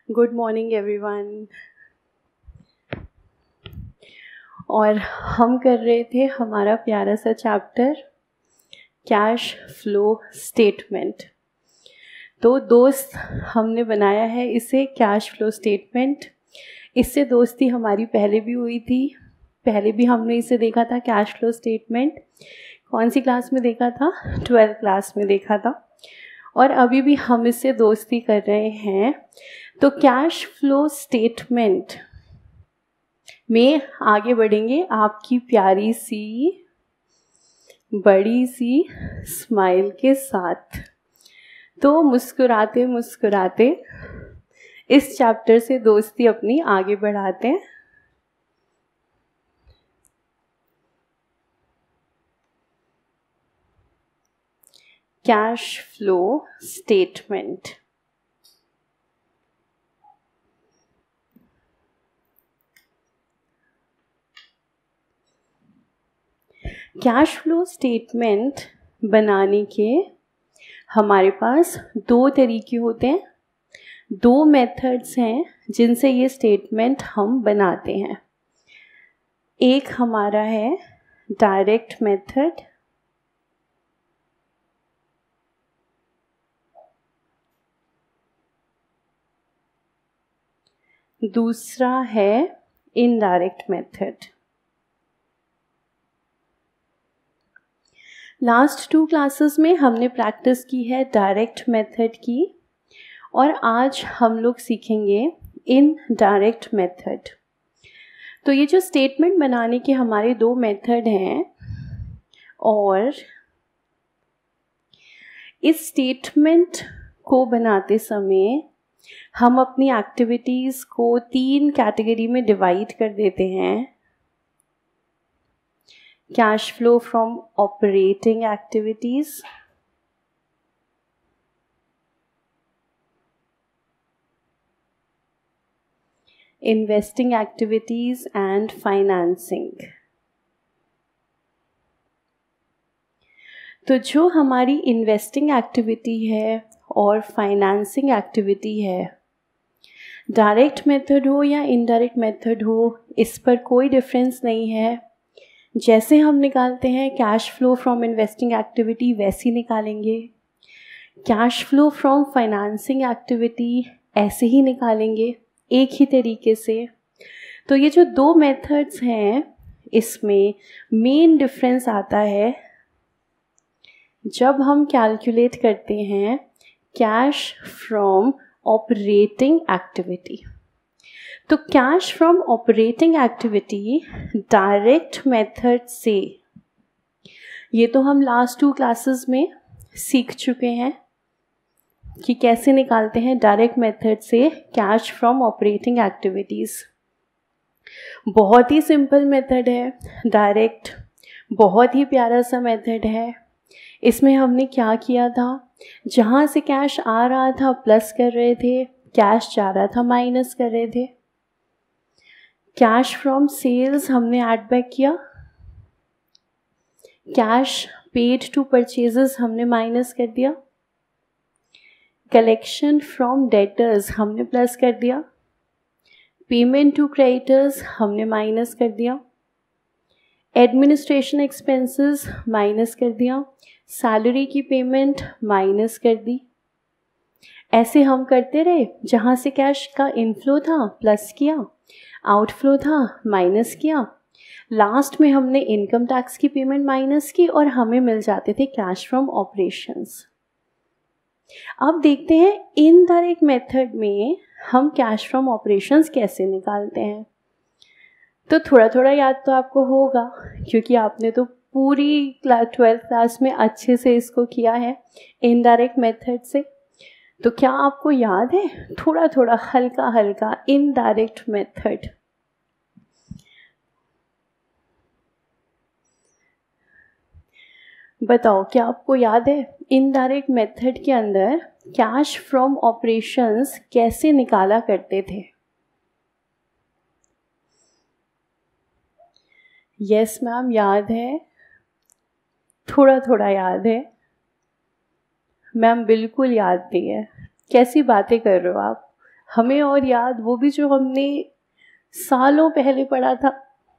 Good morning everyone. और हम कर रहे थे हमारा प्यारा सा चैप्टर कैश फ्लो स्टेटमेंट। तो दोस्त हमने बनाया है इसे कैश फ्लो स्टेटमेंट। इससे दोस्ती हमारी पहले भी हुई थी, पहले भी हमने इसे देखा था कैश फ्लो स्टेटमेंट। कौन सी क्लास में देखा था? 12th क्लास में देखा था। और अभी भी हम इससे दोस्ती कर रहे हैं। तो कैश फ्लो स्टेटमेंट में आगे बढ़ेंगे आपकी प्यारी सी बड़ी सी स्माइल के साथ। तो मुस्कुराते मुस्कुराते इस चैप्टर से दोस्ती अपनी आगे बढ़ाते हैं। Cash flow statement. Cash flow statement बनाने के हमारे पास दो तरीके होते हैं, दो मेथड्स हैं जिनसे ये स्टेटमेंट हम बनाते हैं। एक हमारा है डायरेक्ट मेथड, दूसरा है इनडायरेक्ट मेथड। लास्ट 2 क्लासेस में हमने प्रैक्टिस की है डायरेक्ट मेथड की, और आज हम लोग सीखेंगे इनडायरेक्ट मेथड। तो ये जो स्टेटमेंट बनाने के हमारे दो मेथड हैं, और इस स्टेटमेंट को बनाते समय हम अपनी एक्टिविटीज़ को 3 कैटेगरी में डिवाइड कर देते हैं। Cash flow from operating activities, investing activities and financing. तो जो हमारी इन्वेस्टिंग एक्टिविटी है और फाइनेंसिंग एक्टिविटी है, डायरेक्ट मेथड हो या इनडायरेक्ट मेथड हो, इस पर कोई डिफरेंस नहीं है। जैसे हम निकालते हैं cash flow from investing activity वैसी निकालेंगे, cash flow from financing activity ऐसे ही निकालेंगे, एक ही तरीके से। तो ये जो दो मेथड्स हैं, इसमें मेन डिफरेंस आता है जब हम कैलकुलेट करते हैं कैश फ्रॉम ऑपरेटिंग एक्टिविटी। तो cash from operating activity direct method से, ये तो हम लास्ट 2 क्लासेस में सीख चुके हैं कि कैसे निकालते हैं डायरेक्ट मेथड से कैश फ्रॉम ऑपरेटिंग एक्टिविटीज़। बहुत ही सिंपल मेथड है डायरेक्ट, बहुत ही प्यारा सा मेथड है। इसमें हमने क्या किया था, जहाँ से कैश आ रहा था प्लस कर रहे थे, कैश जा रहा था माइनस कर रहे थे। कैश फ्रॉम सेल्स हमने ऐड बैक किया, कैश पेड टू परचेजेस हमने माइनस कर दिया, कलेक्शन फ्रॉम डेटर्स हमने प्लस कर दिया, पेमेंट टू क्रेडिटर्स हमने माइनस कर दिया, एडमिनिस्ट्रेशन एक्सपेंसेस माइनस कर दिया, सैलरी की पेमेंट माइनस कर दी। ऐसे हम करते रहे, जहाँ से कैश का इनफ्लो था प्लस किया, आउटफ्लो था माइनस किया, लास्ट में हमने इनकम टैक्स की पेमेंट माइनस की और हमें मिल जाते थे कैश फ्रॉम ऑपरेशंस। अब देखते हैं इनडायरेक्ट मेथड में हम कैश फ्रॉम ऑपरेशंस कैसे निकालते हैं। तो थोड़ा थोड़ा याद तो आपको होगा, क्योंकि आपने तो पूरी 12th क्लास में अच्छे से इसको किया है इनडायरेक्ट मेथड से। तो क्या आपको याद है थोड़ा थोड़ा हल्का हल्का इनडायरेक्ट मेथड? बताओ, क्या आपको याद है इनडायरेक्ट मेथड के अंदर कैश फ्रॉम ऑपरेशंस कैसे निकाला करते थे? यस मैम, याद है, थोड़ा थोड़ा याद है मैम, बिल्कुल याद नहीं है। कैसी बातें कर रहे हो आप? हमें और याद, वो भी जो हमने सालों पहले पढ़ा था,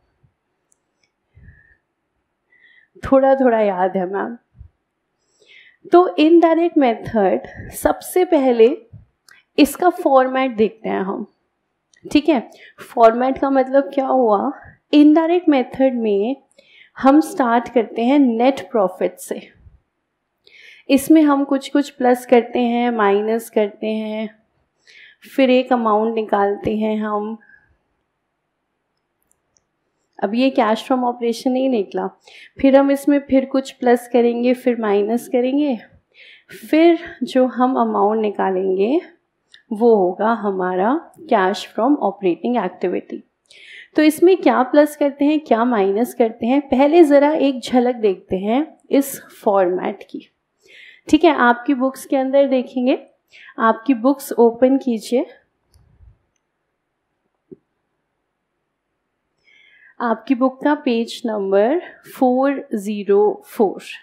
थोड़ा थोड़ा याद है मैम। तो इनडायरेक्ट मेथड, सबसे पहले इसका फॉर्मेट देखते हैं हम, ठीक है। फॉर्मेट का मतलब क्या हुआ, इनडायरेक्ट मेथड में हम स्टार्ट करते हैं नेट प्रॉफिट से। इसमें हम कुछ कुछ प्लस करते हैं, माइनस करते हैं, फिर एक अमाउंट निकालते हैं हम। अब ये कैश फ्रॉम ऑपरेशन नहीं निकला, फिर हम इसमें फिर कुछ प्लस करेंगे, फिर माइनस करेंगे, फिर जो हम अमाउंट निकालेंगे वो होगा हमारा कैश फ्रॉम ऑपरेटिंग एक्टिविटी। तो इसमें क्या प्लस करते हैं, क्या माइनस करते हैं, पहले ज़रा एक झलक देखते हैं इस फॉर्मेट की, ठीक है। आपकी बुक्स के अंदर देखेंगे, आपकी बुक्स ओपन कीजिए, आपकी बुक का पेज नंबर 404।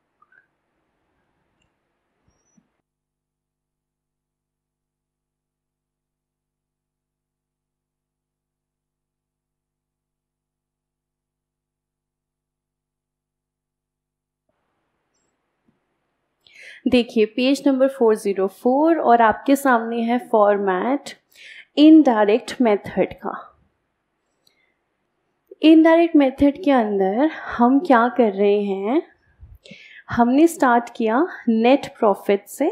देखिए पेज नंबर 404 और आपके सामने है फॉर्मेट इनडायरेक्ट मेथड का। इनडायरेक्ट मेथड के अंदर हम क्या कर रहे हैं, हमने स्टार्ट किया नेट प्रॉफिट से।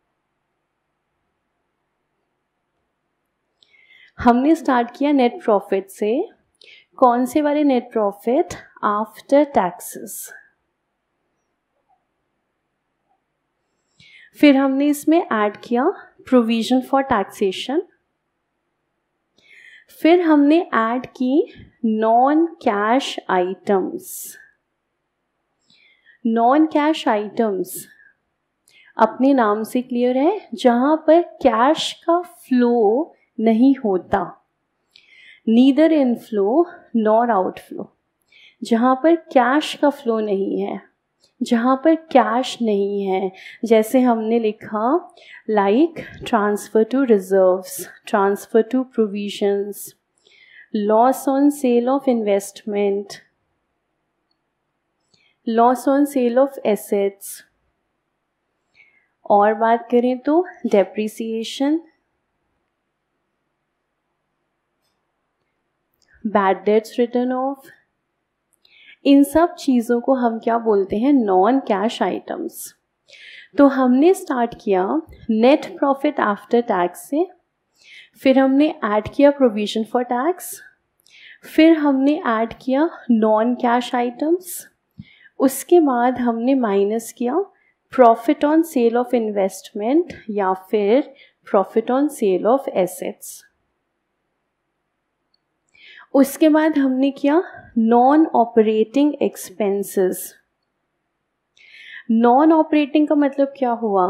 हमने स्टार्ट किया नेट प्रॉफिट से, कौन से वाले नेट प्रॉफिट, आफ्टर टैक्सेस। फिर हमने इसमें ऐड किया प्रोविजन फॉर टैक्सेशन। फिर हमने ऐड की non cash items. Non cash items अपने नाम से क्लियर है, जहां पर कैश का फ्लो नहीं होता, नीदर इनफ्लो नॉर आउटफ्लो, जहां पर कैश का फ्लो नहीं है, जहाँ पर कैश नहीं है। जैसे हमने लिखा like transfer to reserves, transfer to provisions, loss on sale of investment, loss on sale of assets. और बात करें तो depreciation, bad debts written off, इन सब चीज़ों को हम क्या बोलते हैं, नॉन कैश आइटम्स। तो हमने स्टार्ट किया नेट प्रॉफिट आफ्टर टैक्स से, फिर हमने ऐड किया प्रोविजन फॉर टैक्स, फिर हमने ऐड किया नॉन कैश आइटम्स, उसके बाद हमने माइनस किया profit on sale of investment या फिर profit on sale of assets. उसके बाद हमने किया non operating expenses. Non operating का मतलब क्या हुआ,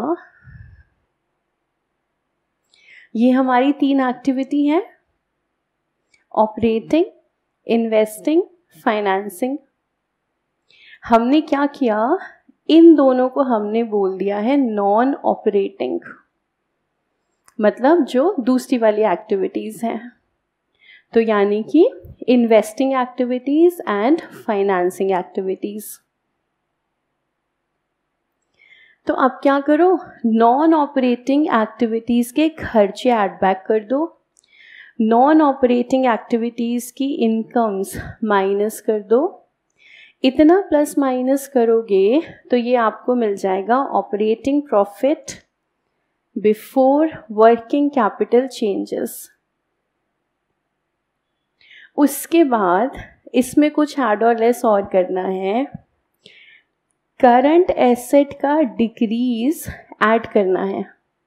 ये हमारी 3 एक्टिविटी है, ऑपरेटिंग, इन्वेस्टिंग, फाइनेंसिंग। हमने क्या किया, इन दोनों को हमने बोल दिया है नॉन ऑपरेटिंग, मतलब जो दूसरी वाली एक्टिविटीज हैं। तो यानी कि investing activities and financing activities. तो अब क्या करो, नॉन ऑपरेटिंग एक्टिविटीज के खर्चे ऐड बैक कर दो, नॉन ऑपरेटिंग एक्टिविटीज की इनकम्स माइनस कर दो। इतना प्लस माइनस करोगे तो ये आपको मिल जाएगा operating profit before working capital changes. उसके बाद इसमें कुछ ऐड और लेस और करना है, करंट एसेट का डिक्रीज ऐड करना है,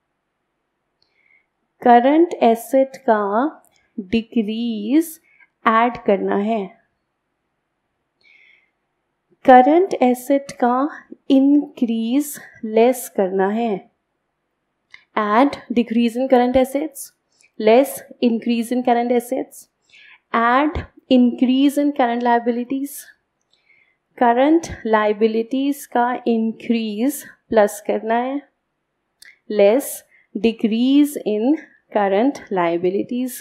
करंट एसेट का डिक्रीज ऐड करना है, करंट एसेट का इंक्रीज लेस करना है। Add decrease in current assets, less increase in current assets, add increase in current liabilities, current liabilities का increase plus करना है, less decrease in current liabilities.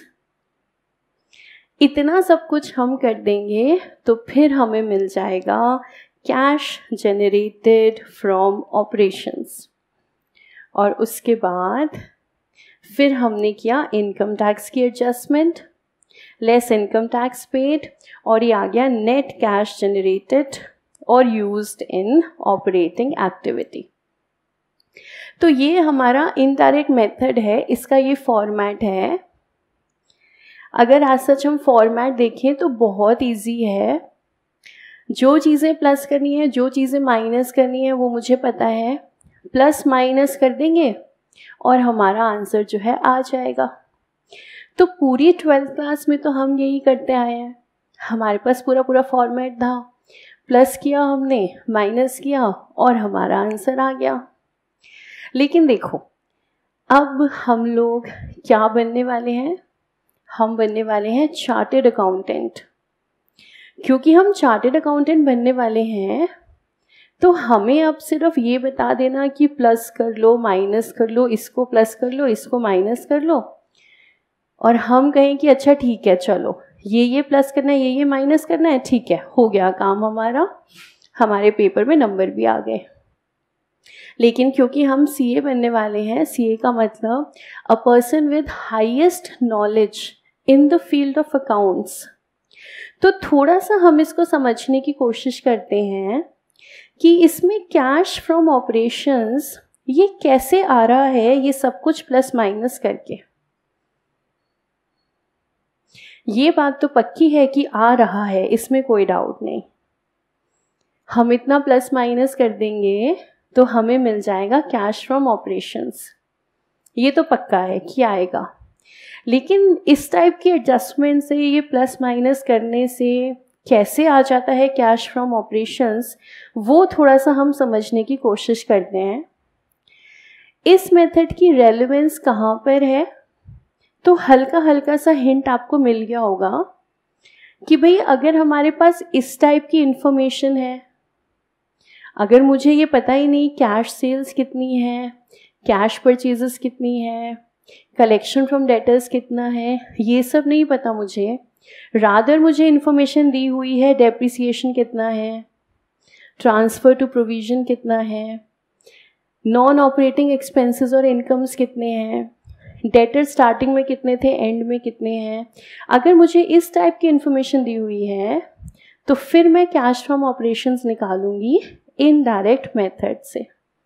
इतना सब कुछ हम कर देंगे तो फिर हमें मिल जाएगा कैश जनरेटेड फ्रॉम ऑपरेशंस। और उसके बाद फिर हमने किया इनकम टैक्स की adjustment, less income tax paid, और ये आ गया नेट कैश जनरेटेड और यूज्ड इन ऑपरेटिंग एक्टिविटी। तो ये हमारा इनडायरेक्ट मेथड है, इसका ये फॉर्मेट है। अगर आज सच हम फॉर्मेट देखें तो बहुत इजी है। जो चीज़ें प्लस करनी है, जो चीज़ें माइनस करनी है वो मुझे पता है, प्लस माइनस कर देंगे और हमारा आंसर जो है आ जाएगा। तो पूरी 12th क्लास में तो हम यही करते आए हैं। हमारे पास पूरा फॉर्मेट था, प्लस किया हमने, माइनस किया और हमारा आंसर आ गया। लेकिन देखो, अब हम लोग क्या बनने वाले हैं? हम बनने वाले हैं चार्टेड अकाउंटेंट। क्योंकि हम चार्टेड अकाउंटेंट बनने वाले हैं तो हमें अब सिर्फ ये बता देना कि प्लस कर लो, माइनस कर लो, इसको प्लस कर लो, इसको माइनस कर लो, और हम कहें कि अच्छा ठीक है, चलो ये प्लस करना है, ये माइनस करना है, ठीक है, हो गया काम हमारा, हमारे पेपर में नंबर भी आ गए। लेकिन क्योंकि हम सीए बनने वाले हैं, सीए का मतलब a person with highest knowledge in the field of accounts, तो थोड़ा सा हम इसको समझने की कोशिश करते हैं कि इसमें कैश फ्रॉम ऑपरेशंस ये कैसे आ रहा है, ये सब कुछ प्लस माइनस करके। ये बात तो पक्की है कि आ रहा है, इसमें कोई डाउट नहीं। हम इतना प्लस माइनस कर देंगे तो हमें मिल जाएगा कैश फ्रॉम ऑपरेशंस, ये तो पक्का है कि आएगा। लेकिन इस टाइप की एडजस्टमेंट से, ये प्लस माइनस करने से कैसे आ जाता है कैश फ्रॉम ऑपरेशंस, वो थोड़ा सा हम समझने की कोशिश करते हैं। इस मेथड की रेलेवेंस कहाँ पर है? तो हल्का हल्का सा हिंट आपको मिल गया होगा कि भाई अगर हमारे पास इस टाइप की इंफॉर्मेशन है, अगर मुझे ये पता ही नहीं कैश सेल्स कितनी है, कैश परचेजेस कितनी है, कलेक्शन फ्रॉम डेटर्स कितना है, ये सब नहीं पता मुझे, रादर मुझे इन्फॉर्मेशन दी हुई है डेप्रिसिएशन कितना है, ट्रांसफ़र टू प्रोविज़न कितना है, नॉन ऑपरेटिंग एक्सपेंसेस और इनकम्स कितने हैं, डेटर स्टार्टिंग में कितने थे, एंड में कितने हैं, अगर मुझे इस टाइप की इन्फॉर्मेशन दी हुई है तो फिर मैं कैश फ्रॉम ऑपरेशंस निकालूंगी इनडायरेक्ट मेथड से।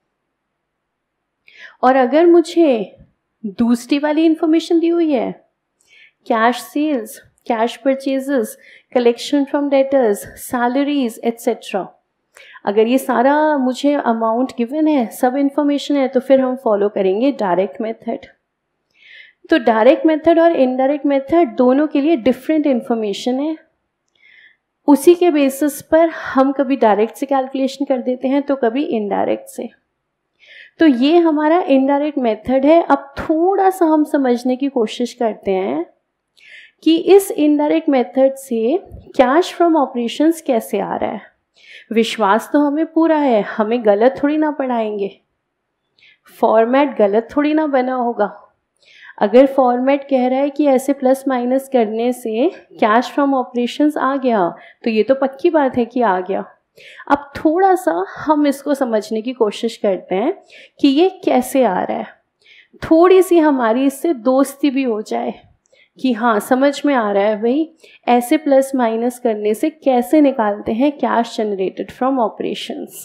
और अगर मुझे दूसरी वाली इन्फॉर्मेशन दी हुई है, cash sales, cash purchases, collection from debtors, salaries etcetera, अगर ये सारा मुझे अमाउंट गिवन है, सब इन्फॉर्मेशन है, तो फिर हम फॉलो करेंगे डायरेक्ट मेथड। तो डायरेक्ट मेथड और इनडायरेक्ट मेथड दोनों के लिए डिफरेंट इन्फॉर्मेशन है, उसी के बेसिस पर हम कभी डायरेक्ट से कैलकुलेशन कर देते हैं तो कभी इनडायरेक्ट से। तो ये हमारा इनडायरेक्ट मेथड है। अब थोड़ा सा हम समझने की कोशिश करते हैं कि इस इनडायरेक्ट मेथड से कैश फ्रॉम ऑपरेशंस कैसे आ रहा है। विश्वास तो हमें पूरा है, हमें गलत थोड़ी ना पढ़ाएंगे, फॉर्मेट गलत थोड़ी ना बना होगा। अगर फॉर्मेट कह रहा है कि ऐसे प्लस माइनस करने से कैश फ्रॉम ऑपरेशंस आ गया, तो ये तो पक्की बात है कि आ गया। अब थोड़ा सा हम इसको समझने की कोशिश करते हैं कि ये कैसे आ रहा है, थोड़ी सी हमारी इससे दोस्ती भी हो जाए कि हाँ समझ में आ रहा है भाई ऐसे प्लस माइनस करने से कैसे निकालते हैं कैश जनरेटेड फ्रॉम ऑपरेशंस।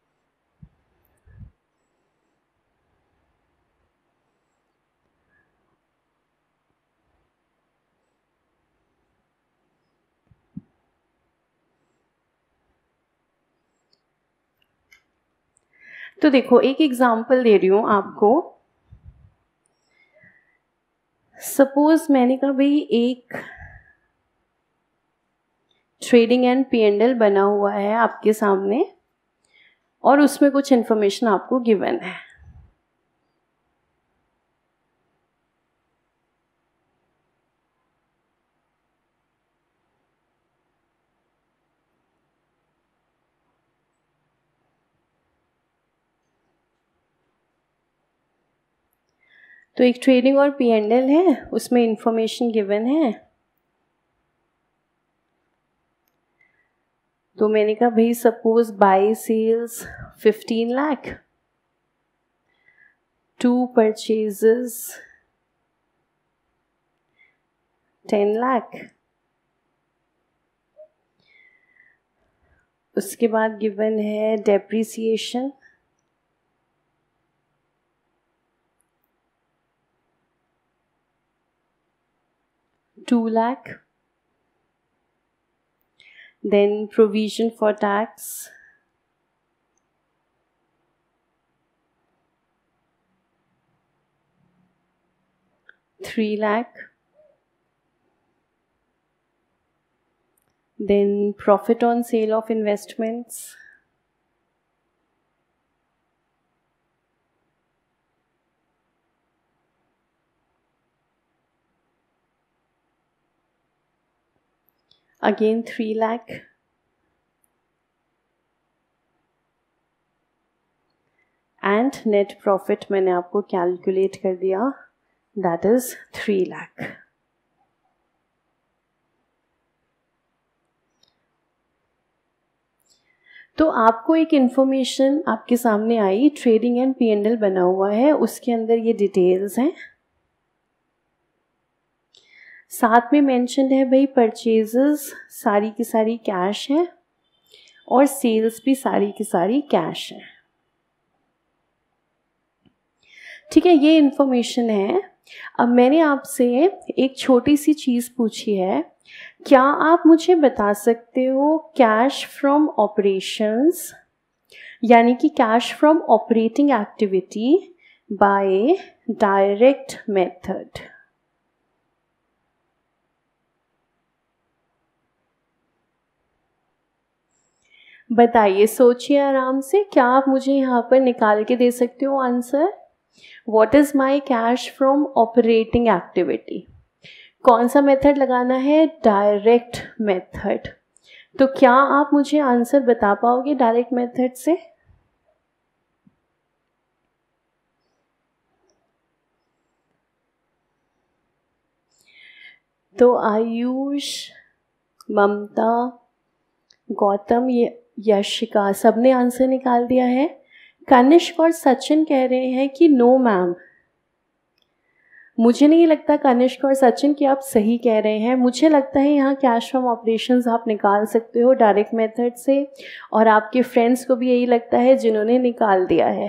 तो देखो एक एग्जांपल दे रही हूँ आपको। सपोज मैंने कहा भाई एक ट्रेडिंग एंड P&L बना हुआ है आपके सामने और उसमें कुछ इन्फॉर्मेशन आपको गिवन है। तो एक ट्रेडिंग और P&L है, उसमें इंफॉर्मेशन गिवन है। तो मैंने कहा भाई suppose by sales 15 lakh, to purchases 10 lakh, उसके बाद गिवन है depreciation 2 lakh, then provision for tax 3 lakh, then profit on sale of investments 3 lakh, and net profit मैंने आपको कैलकुलेट कर दिया, दैट इज 3 लाख। तो आपको एक इन्फॉर्मेशन आपके सामने आई, ट्रेडिंग एंड P&L बना हुआ है, उसके अंदर ये डिटेल्स हैं। साथ में मेंशन है भाई परचेजेस सारी की सारी कैश है और सेल्स भी सारी की सारी कैश है। ठीक है, ये इन्फॉर्मेशन है। अब मैंने आपसे एक छोटी सी चीज़ पूछी है, क्या आप मुझे बता सकते हो कैश फ्रॉम ऑपरेशंस यानी कि cash from operating activity by direct method. बताइए, सोचिए आराम से, क्या आप मुझे यहाँ पर निकाल के दे सकते हो answer? What is my cash from operating activity? कौन सा मेथड लगाना है? Direct method. तो क्या आप मुझे आंसर बता पाओगे डायरेक्ट मेथड से? तो आयुष, ममता, गौतम, यशिका सबने आंसर निकाल दिया है। कनिष्क और सचिन कह रहे हैं कि नो मैम। मुझे नहीं लगता कनिष्क और सचिन कि आप सही कह रहे हैं। मुझे लगता है यहाँ कैश फ्रॉम ऑपरेशंस आप निकाल सकते हो डायरेक्ट मेथड से, और आपके फ्रेंड्स को भी यही लगता है जिन्होंने निकाल दिया है।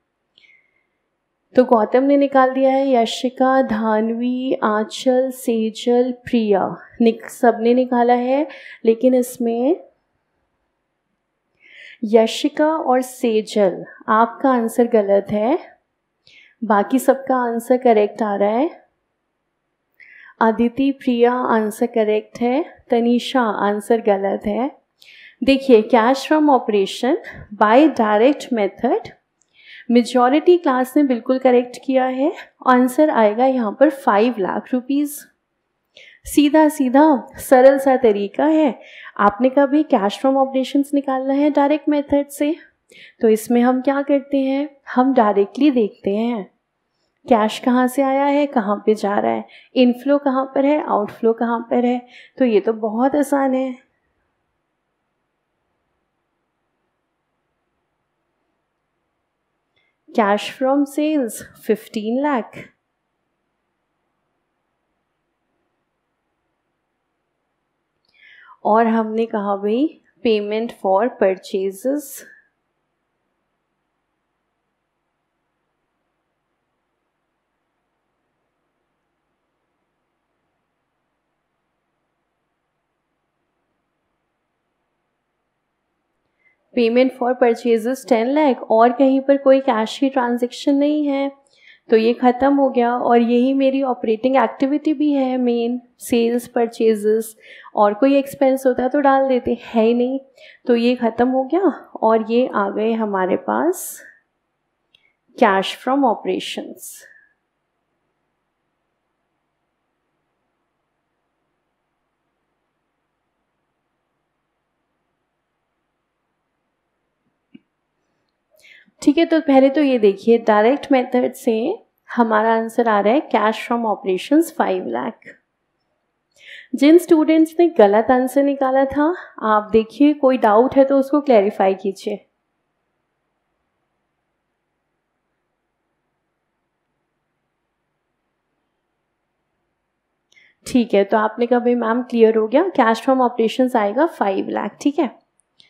तो गौतम ने निकाल दिया है, यशिका, धानवी, आंचल, सेजल, प्रिया सबने निकाला है। लेकिन इसमें यशिका और सेजल आपका आंसर गलत है, बाकी सबका आंसर करेक्ट आ रहा है। अदिति, प्रिया आंसर करेक्ट है, तनीषा आंसर गलत है। देखिए, cash from operation by direct method majority class ने बिल्कुल करेक्ट किया है। आंसर आएगा यहाँ पर 5 लाख रुपीज़। सीधा सीधा सरल सा तरीका है। आपने कभी कैश फ्रॉम ऑपरेशंस निकालना है डायरेक्ट मेथड से, तो इसमें हम क्या करते हैं, हम डायरेक्टली देखते हैं कैश कहाँ से आया है, कहाँ पे जा रहा है, इनफ्लो कहाँ पर है, आउटफ्लो कहाँ पर है। तो ये तो बहुत आसान है। कैश फ्रॉम सेल्स 15 लाख, और हमने कहा भाई payment for purchases payment for purchases 10 lakh, और कहीं पर कोई कैश की ट्रांजैक्शन नहीं है, तो ये ख़त्म हो गया। और यही मेरी ऑपरेटिंग एक्टिविटी भी है, मेन सेल्स परचेजेस। और कोई एक्सपेंस होता तो डाल देते, है ही नहीं, तो ये ख़त्म हो गया। और ये आ गए हमारे पास कैश फ्रॉम ऑपरेशंस। ठीक है, तो पहले तो ये देखिए, डायरेक्ट मेथड से हमारा आंसर आ रहा है कैश फ्रॉम ऑपरेशंस 5 लाख। जिन स्टूडेंट्स ने गलत आंसर निकाला था, आप देखिए कोई डाउट है तो उसको क्लैरिफाई कीजिए। ठीक है, तो आपने कहा भाई मैम क्लियर हो गया, कैश फ्रॉम ऑपरेशंस आएगा 5 लाख। ठीक है,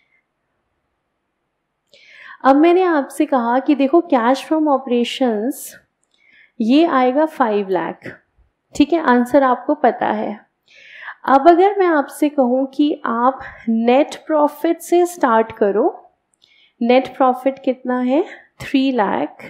अब मैंने आपसे कहा कि देखो कैश फ्रॉम ऑपरेशंस ये आएगा 5 लाख। ठीक है, आंसर आपको पता है। अब अगर मैं आपसे कहूँ कि आप नेट प्रॉफिट से स्टार्ट करो, नेट प्रॉफिट कितना है 3 लाख।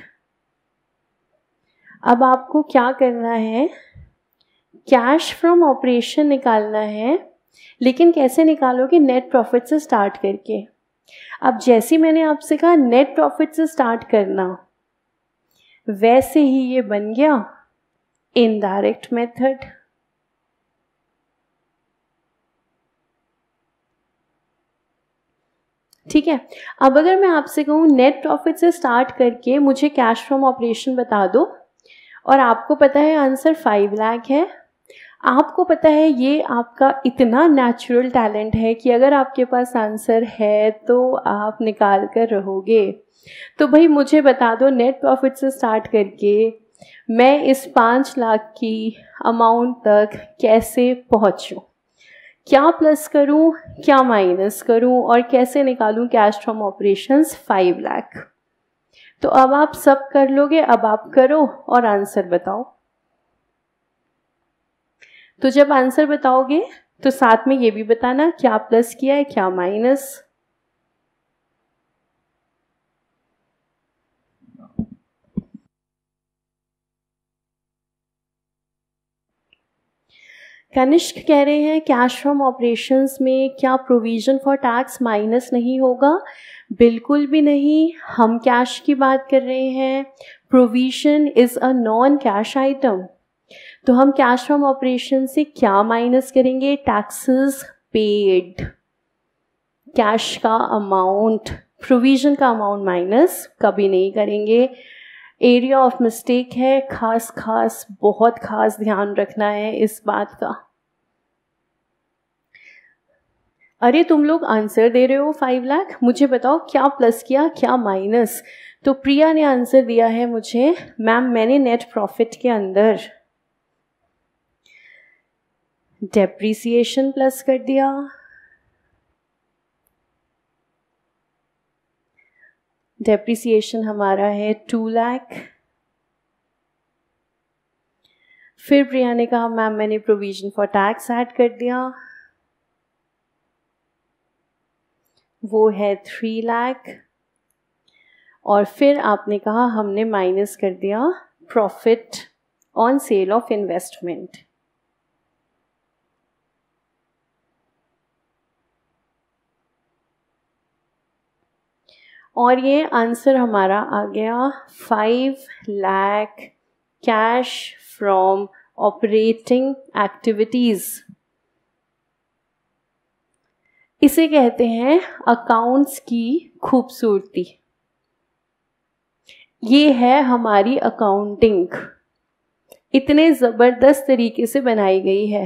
अब आपको क्या करना है, कैश फ्रॉम ऑपरेशन निकालना है, लेकिन कैसे निकालोगे, नेट प्रॉफिट से स्टार्ट करके। अब जैसे मैंने आपसे कहा नेट प्रॉफिट से स्टार्ट करना, वैसे ही ये बन गया इनडायरेक्ट मेथड। ठीक है, अब अगर मैं आपसे कहूँ नेट प्रॉफिट से स्टार्ट करके मुझे कैश फ्रॉम ऑपरेशन बता दो, और आपको पता है आंसर 5 लाख है, आपको पता है ये आपका इतना नेचुरल टैलेंट है कि अगर आपके पास आंसर है तो आप निकाल कर रहोगे। तो भाई मुझे बता दो नेट प्रॉफिट से स्टार्ट करके मैं इस 5 लाख की अमाउंट तक कैसे पहुंचूं, क्या प्लस करूं, क्या माइनस करूं, और कैसे निकालूं कैश फ्रॉम ऑपरेशंस 5 लाख। तो अब आप सब कर लोगे, अब आप करो और आंसर बताओ। तो जब आंसर बताओगे तो साथ में ये भी बताना क्या प्लस किया है क्या माइनस। कनिष्क कह रहे हैं कैश फ्रॉम ऑपरेशंस में क्या प्रोविजन फॉर टैक्स माइनस नहीं होगा? बिल्कुल भी नहीं, हम कैश की बात कर रहे हैं। Provision is a non cash item, तो हम कैश फ्रॉम ऑपरेशन से क्या माइनस करेंगे, टैक्सेस पेड, कैश का अमाउंट, प्रोविजन का अमाउंट माइनस कभी नहीं करेंगे। एरिया ऑफ मिस्टेक है, खास बहुत खास ध्यान रखना है इस बात का। अरे तुम लोग आंसर दे रहे हो 5 लाख, मुझे बताओ क्या प्लस किया क्या माइनस। तो प्रिया ने आंसर दिया है मुझे, मैम मैंने नेट प्रॉफिट के अंदर डेप्रिसिएशन प्लस कर दिया, डेप्रिसिएशन हमारा है 2 लाख। फिर प्रिया ने कहा मैम मैंने प्रोविजन फॉर टैक्स ऐड कर दिया, वो है 3 लाख। और फिर आपने कहा हमने माइनस कर दिया profit on sale of investment. और ये आंसर हमारा आ गया 5 lakh cash from operating activities. इसे कहते हैं अकाउंट्स की खूबसूरती। ये है हमारी अकाउंटिंग, इतने ज़बरदस्त तरीके से बनाई गई है।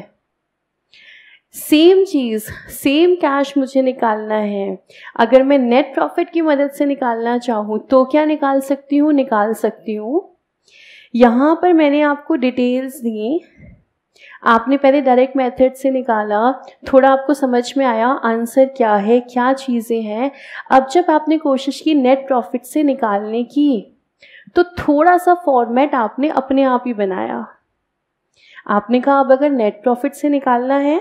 सेम चीज़, सेम कैश मुझे निकालना है, अगर मैं नेट प्रॉफिट की मदद से निकालना चाहूँ तो क्या निकाल सकती हूँ, निकाल सकती हूँ। यहाँ पर मैंने आपको डिटेल्स दी, आपने पहले डायरेक्ट मेथड से निकाला, थोड़ा आपको समझ में आया आंसर क्या है, क्या चीज़ें हैं। अब जब आपने कोशिश की नेट प्रॉफिट से निकालने की, तो थोड़ा सा फॉर्मेट आपने अपने आप ही बनाया। आपने कहा अब अगर नेट प्रॉफिट से निकालना है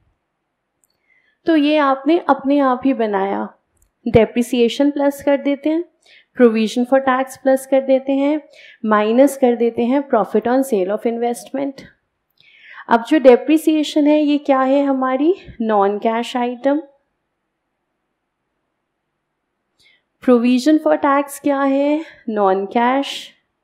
तो ये आपने अपने आप ही बनाया, डेप्रिसिएशन प्लस कर देते हैं, प्रोविजन फॉर टैक्स प्लस कर देते हैं, माइनस कर देते हैं profit on sale of investment. अब जो डेप्रिसिएशन है ये क्या है, हमारी non cash item. Provision for tax क्या है, non cash.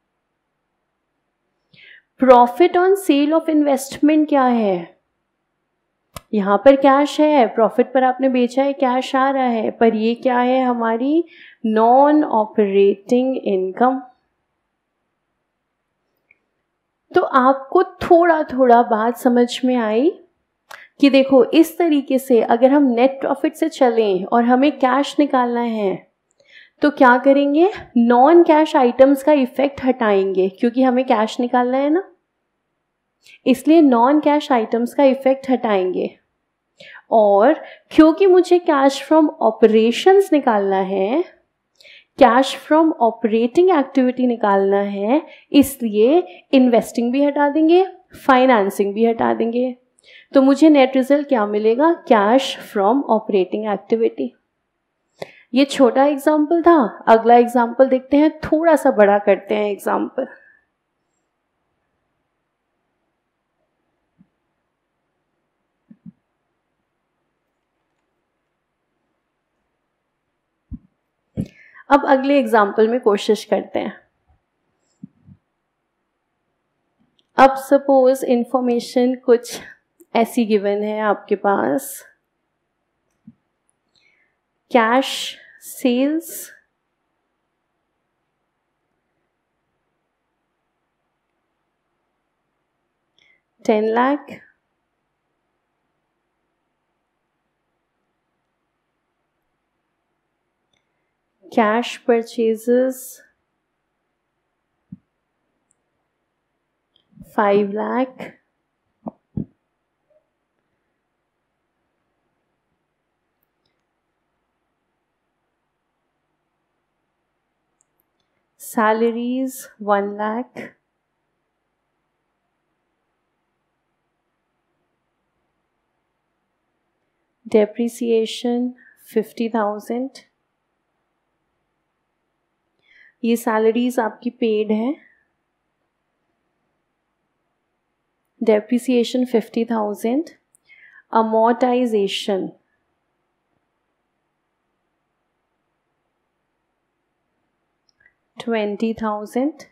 Profit on sale of investment क्या है, यहाँ पर कैश है, प्रॉफिट पर आपने बेचा है, कैश आ रहा है, पर ये क्या है, हमारी नॉन ऑपरेटिंग इनकम। तो आपको थोड़ा थोड़ा बात समझ में आई कि देखो इस तरीके से अगर हम नेट प्रॉफिट से चलें और हमें कैश निकालना है तो क्या करेंगे, नॉन कैश आइटम्स का इफेक्ट हटाएंगे क्योंकि हमें कैश निकालना है ना, इसलिए नॉन कैश आइटम्स का इफेक्ट हटाएंगे। और क्योंकि मुझे कैश फ्रॉम ऑपरेशंस निकालना है, कैश फ्रॉम ऑपरेटिंग एक्टिविटी निकालना है, इसलिए इन्वेस्टिंग भी हटा देंगे, फाइनेंसिंग भी हटा देंगे। तो मुझे नेट रिजल्ट क्या मिलेगा, कैश फ्रॉम ऑपरेटिंग एक्टिविटी। ये छोटा एग्जाम्पल था। अगला एग्जाम्पल देखते हैं, थोड़ा सा बड़ा करते हैं एग्जाम्पल। अब अगले एग्जाम्पल में कोशिश करते हैं। अब सपोज इंफॉर्मेशन कुछ ऐसी गिवन है आपके पास, cash sales 10 lakh, cash purchases 5 lakh, salaries 1 lakh, depreciation 50,000। ये सैलरीज आपकी पेड है, depreciation 50,000, amortization 20,000।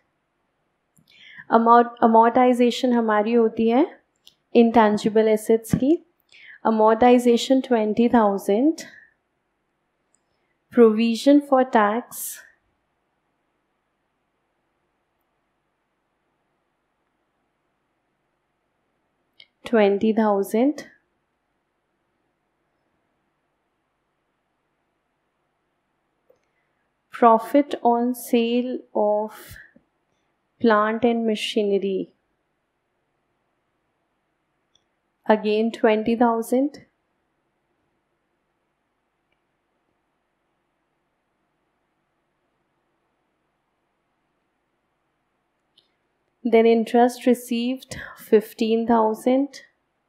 amortization हमारी होती है intangible assets की, amortization 20,000, provision for tax 20,000, profit on sale of plant and machinery again 20,000, then interest received 15,000,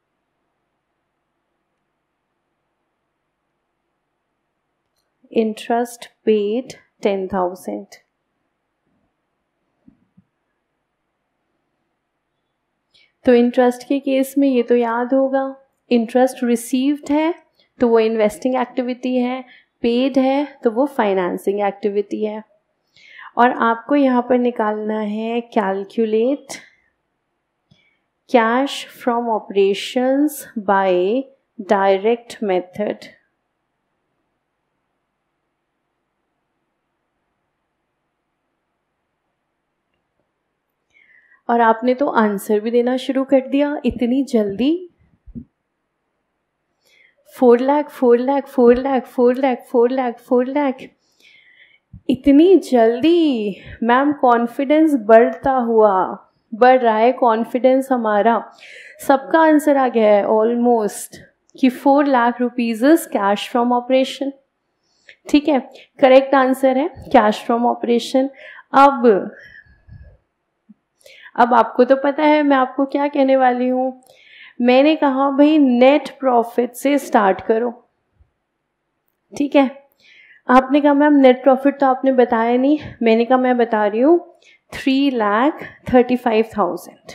interest paid 10,000। तो interest के case में ये तो याद होगा, इंटरेस्ट रिसीव्ड है तो वो इन्वेस्टिंग एक्टिविटी है, पेड है तो वो फाइनेंसिंग एक्टिविटी है। और आपको यहाँ पर निकालना है calculate cash from operations by direct method. और आपने तो आंसर भी देना शुरू कर दिया इतनी जल्दी। 4 लाख 4 लाख 4 लाख 4 लाख 4 लाख 4 लाख, इतनी जल्दी। मैम कॉन्फिडेंस बढ़ता हुआ, बढ़ रहा है कॉन्फिडेंस हमारा। सबका आंसर आ गया है ऑलमोस्ट कि 4 lakh rupees is cash from operation. ठीक है, करेक्ट आंसर है कैश फ्रॉम ऑपरेशन। अब आपको तो पता है मैं आपको क्या कहने वाली हूँ। मैंने कहा भाई नेट प्रॉफिट से स्टार्ट करो, ठीक है। आपने कहा मैम नेट प्रॉफिट तो आपने बताया नहीं, मैंने कहा मैं बता रही हूँ 3,35,000।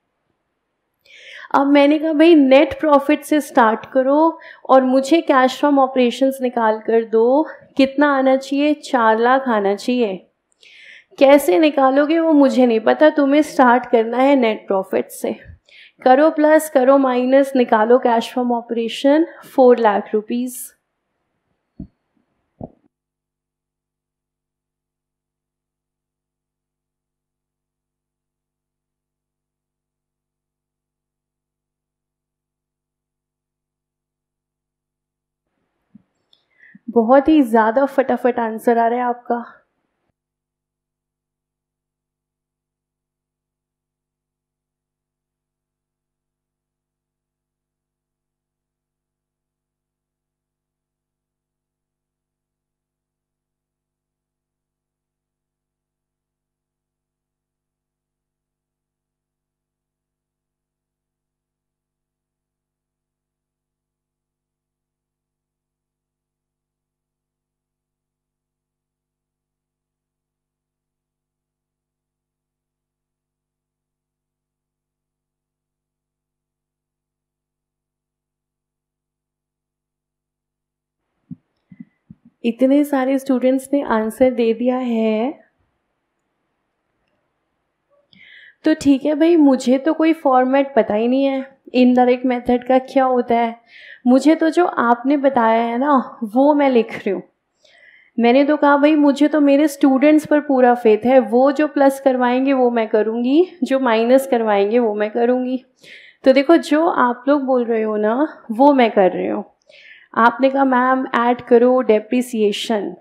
अब मैंने कहा भाई नेट प्रॉफिट से स्टार्ट करो और मुझे कैश फ्रॉम ऑपरेशंस निकाल कर दो। कितना आना चाहिए, 4 लाख आना चाहिए। कैसे निकालोगे वो मुझे नहीं पता, तुम्हें स्टार्ट करना है नेट प्रॉफिट से। करो प्लस करो माइनस, निकालो cash from operation 4 lakh rupees. बहुत ही ज़्यादा फटाफट आंसर आ रहा है आपका। इतने सारे स्टूडेंट्स ने आंसर दे दिया है, तो ठीक है भाई, मुझे तो कोई फॉर्मेट पता ही नहीं है इनडायरेक्ट मेथड का क्या होता है। मुझे तो जो आपने बताया है ना वो मैं लिख रही हूँ। मैंने तो कहा भाई मुझे तो मेरे स्टूडेंट्स पर पूरा फेथ है, वो जो प्लस करवाएंगे वो मैं करूँगी, जो माइनस करवाएंगे वो मैं करूँगी। तो देखो जो आप लोग बोल रहे हो ना वो मैं कर रही हूँ। आपने कहा मैम ऐड करो डेप्रिसिएशन।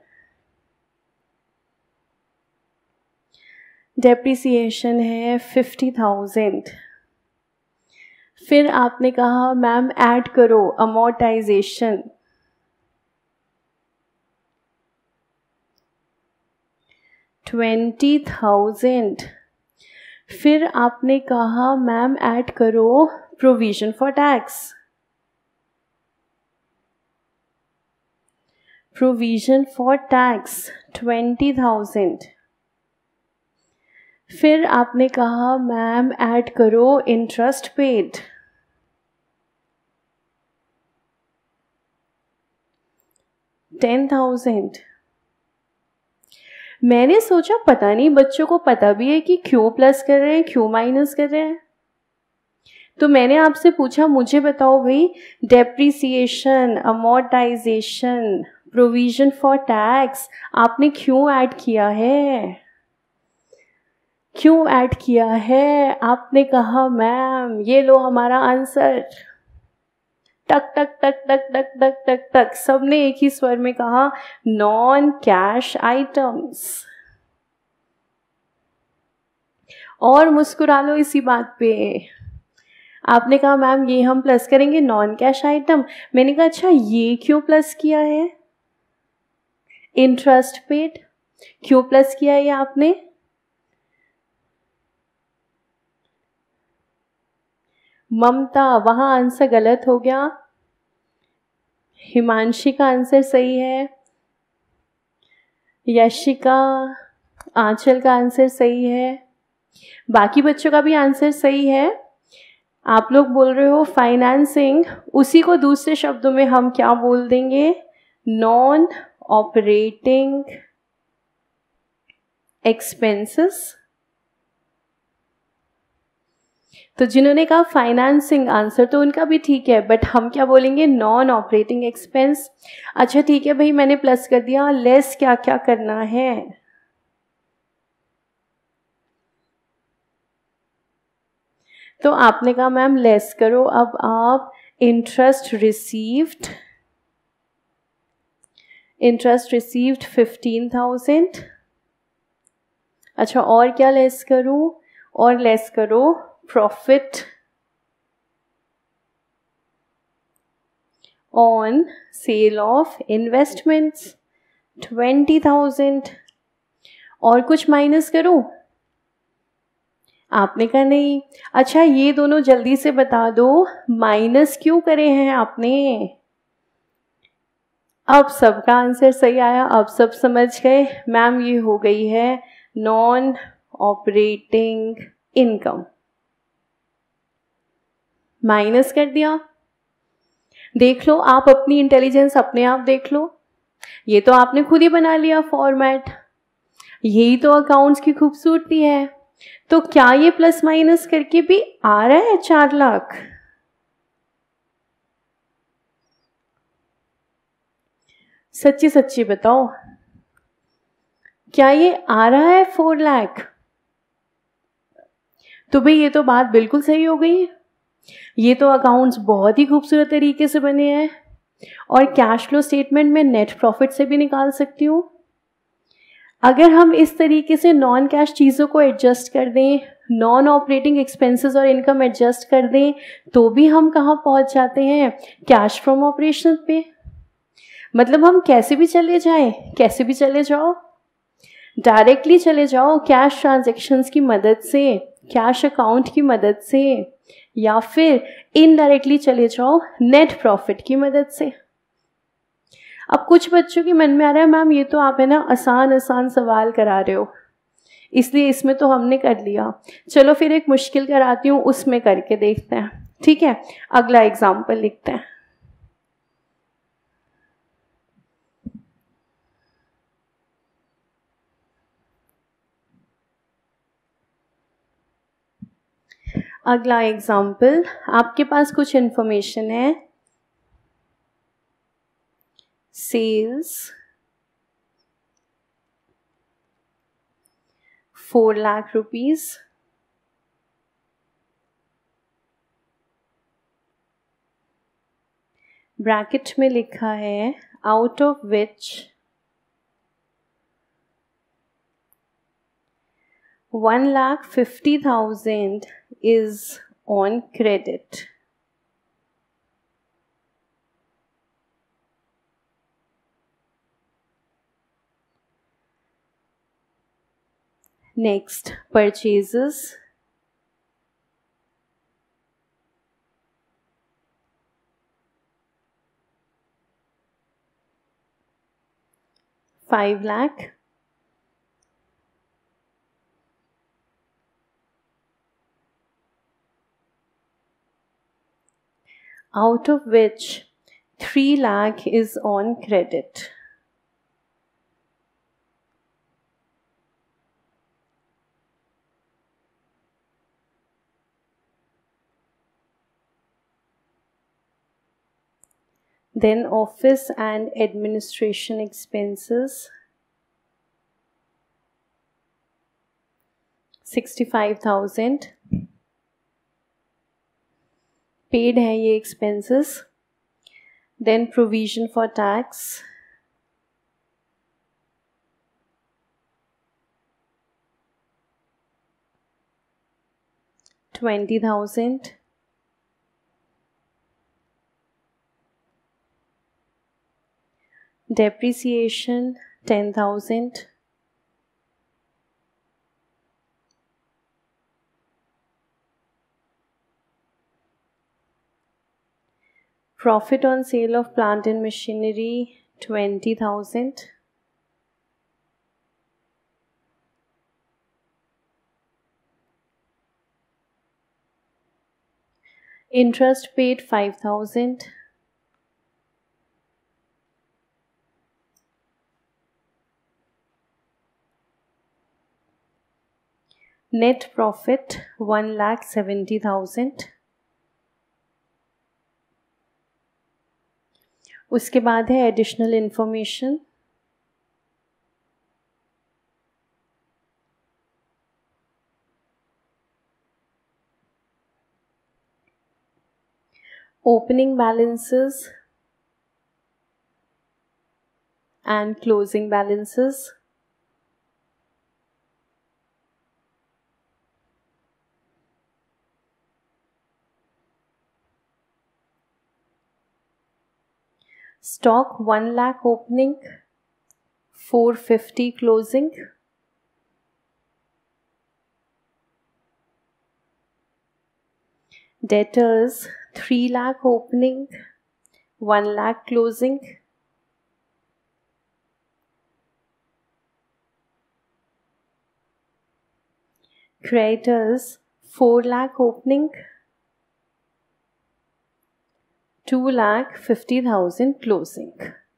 डेप्रिसिएशन है 50,000। फिर आपने कहा मैम ऐड करो अमोर्टाइजेशन। 20,000। फिर आपने कहा मैम ऐड करो provision for tax. Provision for tax 20,000। फिर आपने कहा मैम ऐड करो इंटरेस्ट पेड। 10,000। मैंने सोचा पता नहीं बच्चों को पता भी है कि क्यों प्लस कर रहे हैं क्यों माइनस कर रहे हैं, तो मैंने आपसे पूछा मुझे बताओ भाई depreciation, amortization, provision for tax आपने क्यों ऐड किया है, क्यों ऐड किया है। आपने कहा मैम ये लो हमारा आंसर। टक टक टक टक टक टक टक टक सबने एक ही स्वर में कहा नॉन कैश आइटम्स। और मुस्कुरा लो इसी बात पे। आपने कहा मैम ये हम प्लस करेंगे नॉन कैश आइटम। मैंने कहा अच्छा ये क्यों प्लस किया है, इंटरेस्ट पेड क्यों प्लस किया है ये आपने। ममता वहां आंसर गलत हो गया, हिमांशी का आंसर सही है, यशिका, आंचल का आंसर सही है, बाकी बच्चों का भी आंसर सही है। आप लोग बोल रहे हो फाइनेंसिंग, उसी को दूसरे शब्दों में हम क्या बोल देंगे, नॉन ऑपरेटिंग एक्सपेंसेस। तो जिन्होंने कहा फाइनेंसिंग आंसर तो उनका भी ठीक है, बट हम क्या बोलेंगे, नॉन ऑपरेटिंग एक्सपेंस। अच्छा ठीक है भाई मैंने प्लस कर दिया, लेस क्या क्या करना है। तो आपने कहा मैम लेस करो, अब आप इंटरेस्ट रिसीव्ड, इंटरेस्ट रिसीव्ड 15,000। अच्छा और क्या लेस करूं, और लेस करो profit on sale of investments 20,000। और कुछ माइनस करूं, आपने कहा नहीं। अच्छा ये दोनों जल्दी से बता दो माइनस क्यों करे हैं आपने। अब सबका आंसर सही आया, अब सब समझ गए मैम ये हो गई है नॉन ऑपरेटिंग इनकम, माइनस कर दिया। देख लो आप अपनी इंटेलिजेंस अपने आप देख लो, ये तो आपने खुद ही बना लिया फॉर्मेट, यही तो अकाउंट्स की खूबसूरती है। तो क्या ये प्लस माइनस करके भी आ रहा है 4 लाख, सच्ची सच्ची बताओ क्या ये आ रहा है 4 लाख। तो भाई ये तो बात बिल्कुल सही हो गई, ये तो अकाउंट्स बहुत ही खूबसूरत तरीके से बने हैं। और कैश फ्लो स्टेटमेंट में नेट प्रॉफिट से भी निकाल सकती हूँ। अगर हम इस तरीके से नॉन कैश चीज़ों को एडजस्ट कर दें, नॉन ऑपरेटिंग एक्सपेंसेस और इनकम एडजस्ट कर दें, तो भी हम कहाँ पहुँच जाते हैं, कैश फ्रॉम ऑपरेशन पे। मतलब हम कैसे भी चले जाएं, कैसे भी चले जाओ, डायरेक्टली चले जाओ कैश ट्रांजैक्शंस की मदद से, कैश अकाउंट की मदद से, या फिर इनडायरेक्टली चले जाओ नेट प्रॉफिट की मदद से। अब कुछ बच्चों के मन में आ रहा है, मैम ये तो आप है ना आसान आसान सवाल करा रहे हो, इसलिए इसमें तो हमने कर लिया, चलो फिर एक मुश्किल कराती हूँ, उसमें करके देखते हैं। ठीक है, अगला एग्जाम्पल लिखते हैं। अगला एग्जाम्पल, आपके पास कुछ इंफॉर्मेशन है, सेल्स 4 लाख रुपीज, ब्रैकेट में लिखा है out of which 1,50,000 is on credit. Next, purchases. ₹5 lakh. Out of which 3 lakh is on credit. Then office and administration expenses 65,000. Paid है ये expenses. Then provision for tax 20,000. Depreciation 10,000. Profit on sale of plant and machinery 20,000. Interest paid 5,000. Net profit 1,70,000. उसके बाद है additional information, opening balances and closing balances. Stock 1 lakh opening, 450 closing. Debtors 3 lakh opening, 1 lakh closing. Creditors 4 lakh opening, 2,50,000 closing.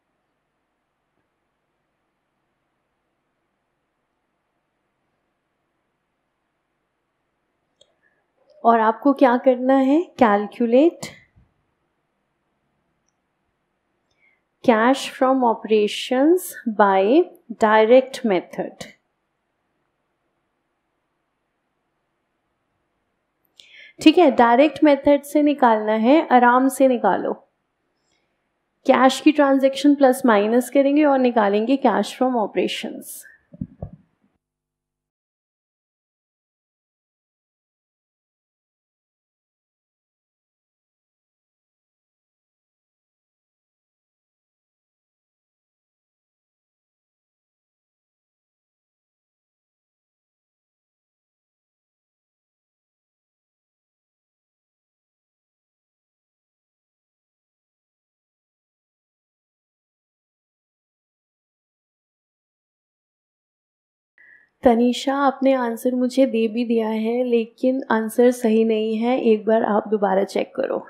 और आपको क्या करना है, calculate cash from operations by direct method. ठीक है, डायरेक्ट मेथड से निकालना है, आराम से निकालो। कैश की ट्रांजैक्शन प्लस माइनस करेंगे और निकालेंगे कैश फ्रॉम ऑपरेशंस। तनीषा, आपने आंसर मुझे दे भी दिया है लेकिन आंसर सही नहीं है, एक बार आप दोबारा चेक करो।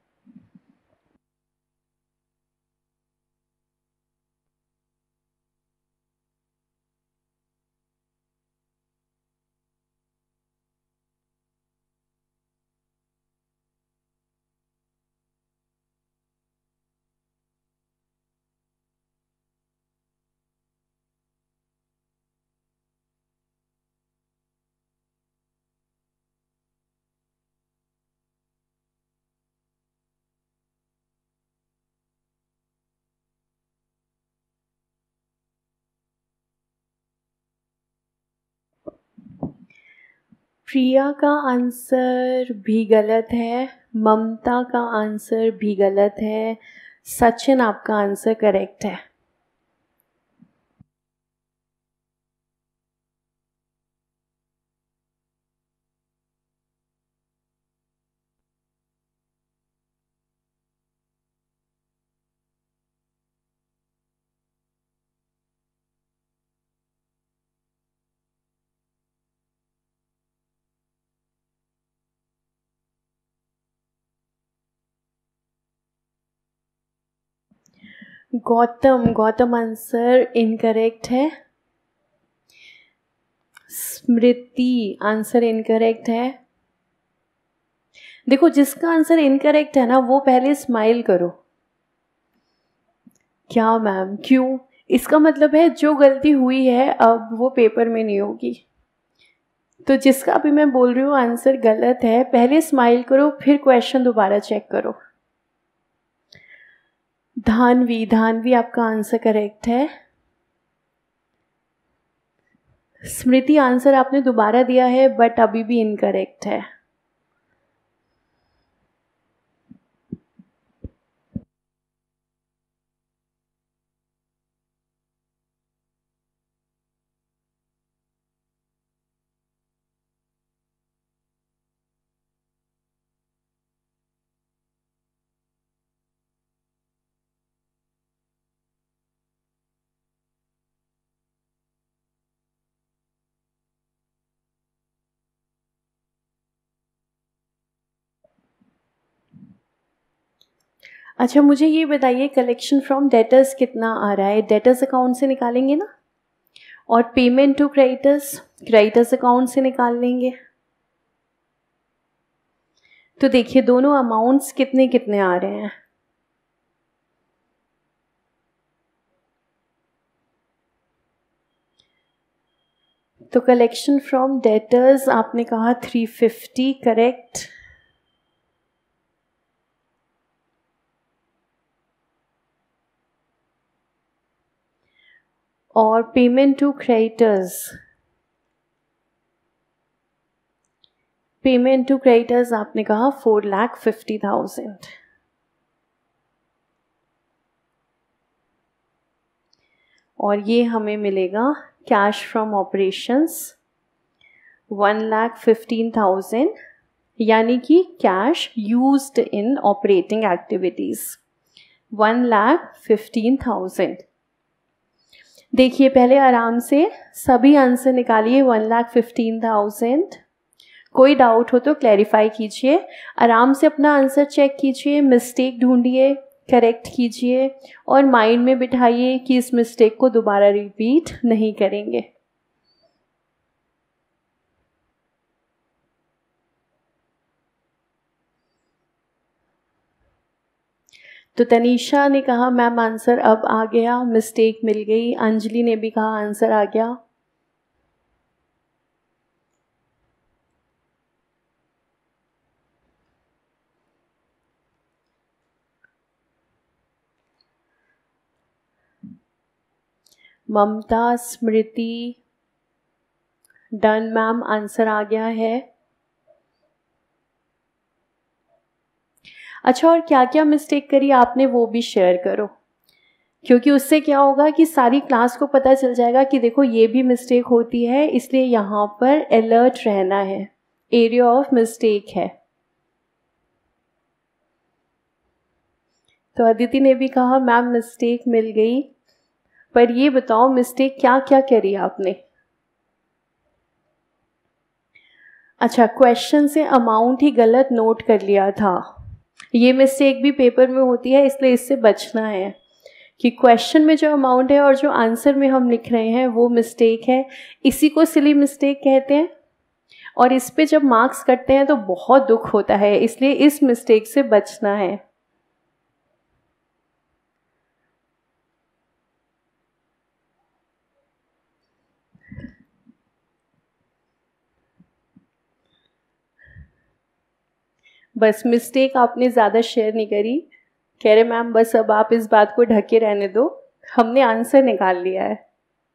प्रिया का आंसर भी गलत है, ममता का आंसर भी गलत है, सचिन आपका आंसर करेक्ट है। गौतम आंसर इनकरेक्ट है। स्मृति आंसर इनकरेक्ट है। देखो, जिसका आंसर इनकरेक्ट है ना वो पहले स्माइल करो। क्या मैम, क्यों? इसका मतलब है जो गलती हुई है अब वो पेपर में नहीं होगी। तो जिसका भी मैं बोल रही हूँ आंसर गलत है, पहले स्माइल करो फिर क्वेश्चन दोबारा चेक करो। धानवी आपका आंसर करेक्ट है। स्मृति आंसर आपने दोबारा दिया है बट अभी भी इनकरेक्ट है। अच्छा, मुझे ये बताइए कलेक्शन फ्रॉम डेटर्स कितना आ रहा है? डेटर्स अकाउंट से निकालेंगे ना, और पेमेंट टू क्रेडिटर्स अकाउंट से निकाल लेंगे। तो देखिए दोनों अमाउंट्स कितने कितने आ रहे हैं। तो कलेक्शन फ्रॉम डेटर्स आपने कहा 350, करेक्ट। और पेमेंट टू क्रेडिटर्स आपने कहा 4,50,000। और ये हमें मिलेगा कैश फ्रॉम ऑपरेशंस 1,15,000, यानी कि cash used in operating activities 1,15,000। देखिए पहले आराम से सभी आंसर निकालिए 1,15,000। कोई डाउट हो तो क्लैरिफाई कीजिए, आराम से अपना आंसर चेक कीजिए, मिस्टेक ढूंढिए, करेक्ट कीजिए और माइंड में बिठाइए कि इस मिस्टेक को दोबारा रिपीट नहीं करेंगे। तो तनीषा ने कहा मैम आंसर अब आ गया, मिस्टेक मिल गई। अंजलि ने भी कहा आंसर आ गया। Mamta, Smriti, done ma'am, answer आ गया है। अच्छा, और क्या क्या मिस्टेक करी आपने वो भी शेयर करो, क्योंकि उससे क्या होगा कि सारी क्लास को पता चल जाएगा कि देखो ये भी मिस्टेक होती है, इसलिए यहाँ पर अलर्ट रहना है, एरिया ऑफ मिस्टेक है। तो अदिति ने भी कहा मैम मिस्टेक मिल गई, पर ये बताओ मिस्टेक क्या क्या करी आपने। अच्छा, क्वेश्चन से अमाउंट ही गलत नोट कर लिया था, ये मिस्टेक भी पेपर में होती है, इसलिए इससे बचना है कि क्वेश्चन में जो अमाउंट है और जो आंसर में हम लिख रहे हैं वो मिस्टेक है। इसी को सिली मिस्टेक कहते हैं, और इस पे जब मार्क्स कटते हैं तो बहुत दुख होता है, इसलिए इस मिस्टेक से बचना है। बस मिस्टेक आपने ज़्यादा शेयर नहीं करी, कह रहे मैम बस अब आप इस बात को ढके रहने दो, हमने आंसर निकाल लिया है।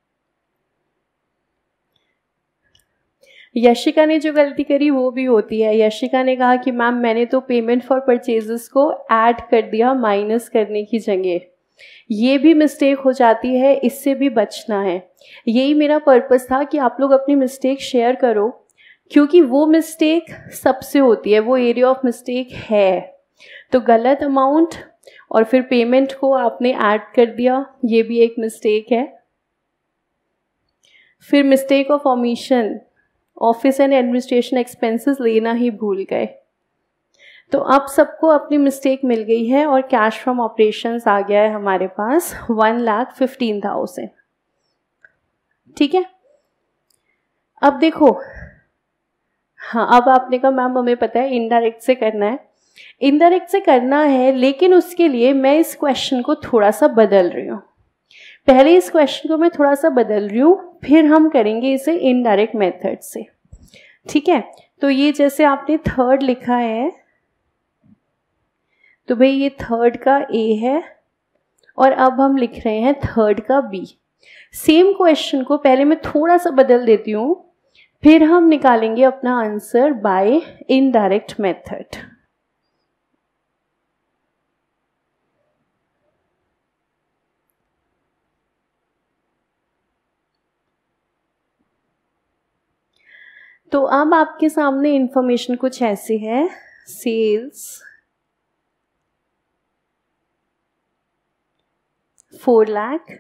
यशिका ने जो गलती करी वो भी होती है। यशिका ने कहा कि मैम मैंने तो पेमेंट फॉर परचेजेस को ऐड कर दिया माइनस करने की जगह, ये भी मिस्टेक हो जाती है, इससे भी बचना है। यही मेरा पर्पस था कि आप लोग अपनी मिस्टेक शेयर करो, क्योंकि वो मिस्टेक सबसे होती है, वो एरिया ऑफ मिस्टेक है। तो गलत अमाउंट और फिर पेमेंट को आपने ऐड कर दिया, ये भी एक मिस्टेक है। फिर mistake of omission, office and administration expenses लेना ही भूल गए। तो अब सबको अपनी मिस्टेक मिल गई है और कैश फ्रॉम ऑपरेशंस आ गया है हमारे पास 1,15,000। ठीक है, अब देखो, हाँ अब आपने कहा मैम हमें पता है इनडायरेक्ट से करना है, इनडायरेक्ट से करना है, लेकिन उसके लिए मैं इस क्वेश्चन को थोड़ा सा बदल रही हूँ। पहले इस क्वेश्चन को मैं थोड़ा सा बदल रही हूँ, फिर हम करेंगे इसे इनडायरेक्ट मेथड से। ठीक है, तो ये जैसे आपने थर्ड लिखा है, तो भाई ये थर्ड का ए है, और अब हम लिख रहे हैं थर्ड का बी। सेम क्वेश्चन को पहले मैं थोड़ा सा बदल देती हूँ, फिर हम निकालेंगे अपना आंसर बाय इनडायरेक्ट मेथड। तो अब आपके सामने इंफॉर्मेशन कुछ ऐसी है, sales 4 lakh,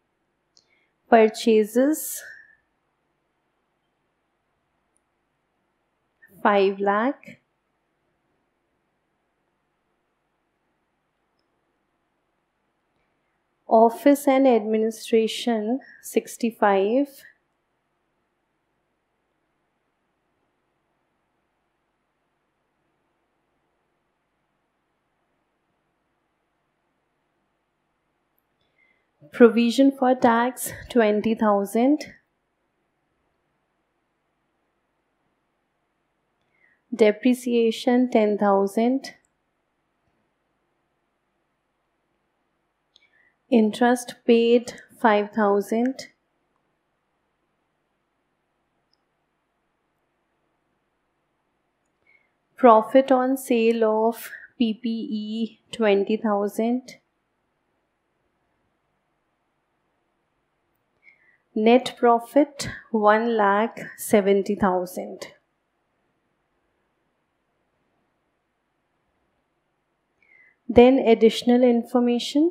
purchases 5 lakh, office and administration 65, provision for tax 20,000, depreciation 10,000, interest paid 5,000, profit on sale of PPE 20,000, net profit 1,70,000. Then additional information.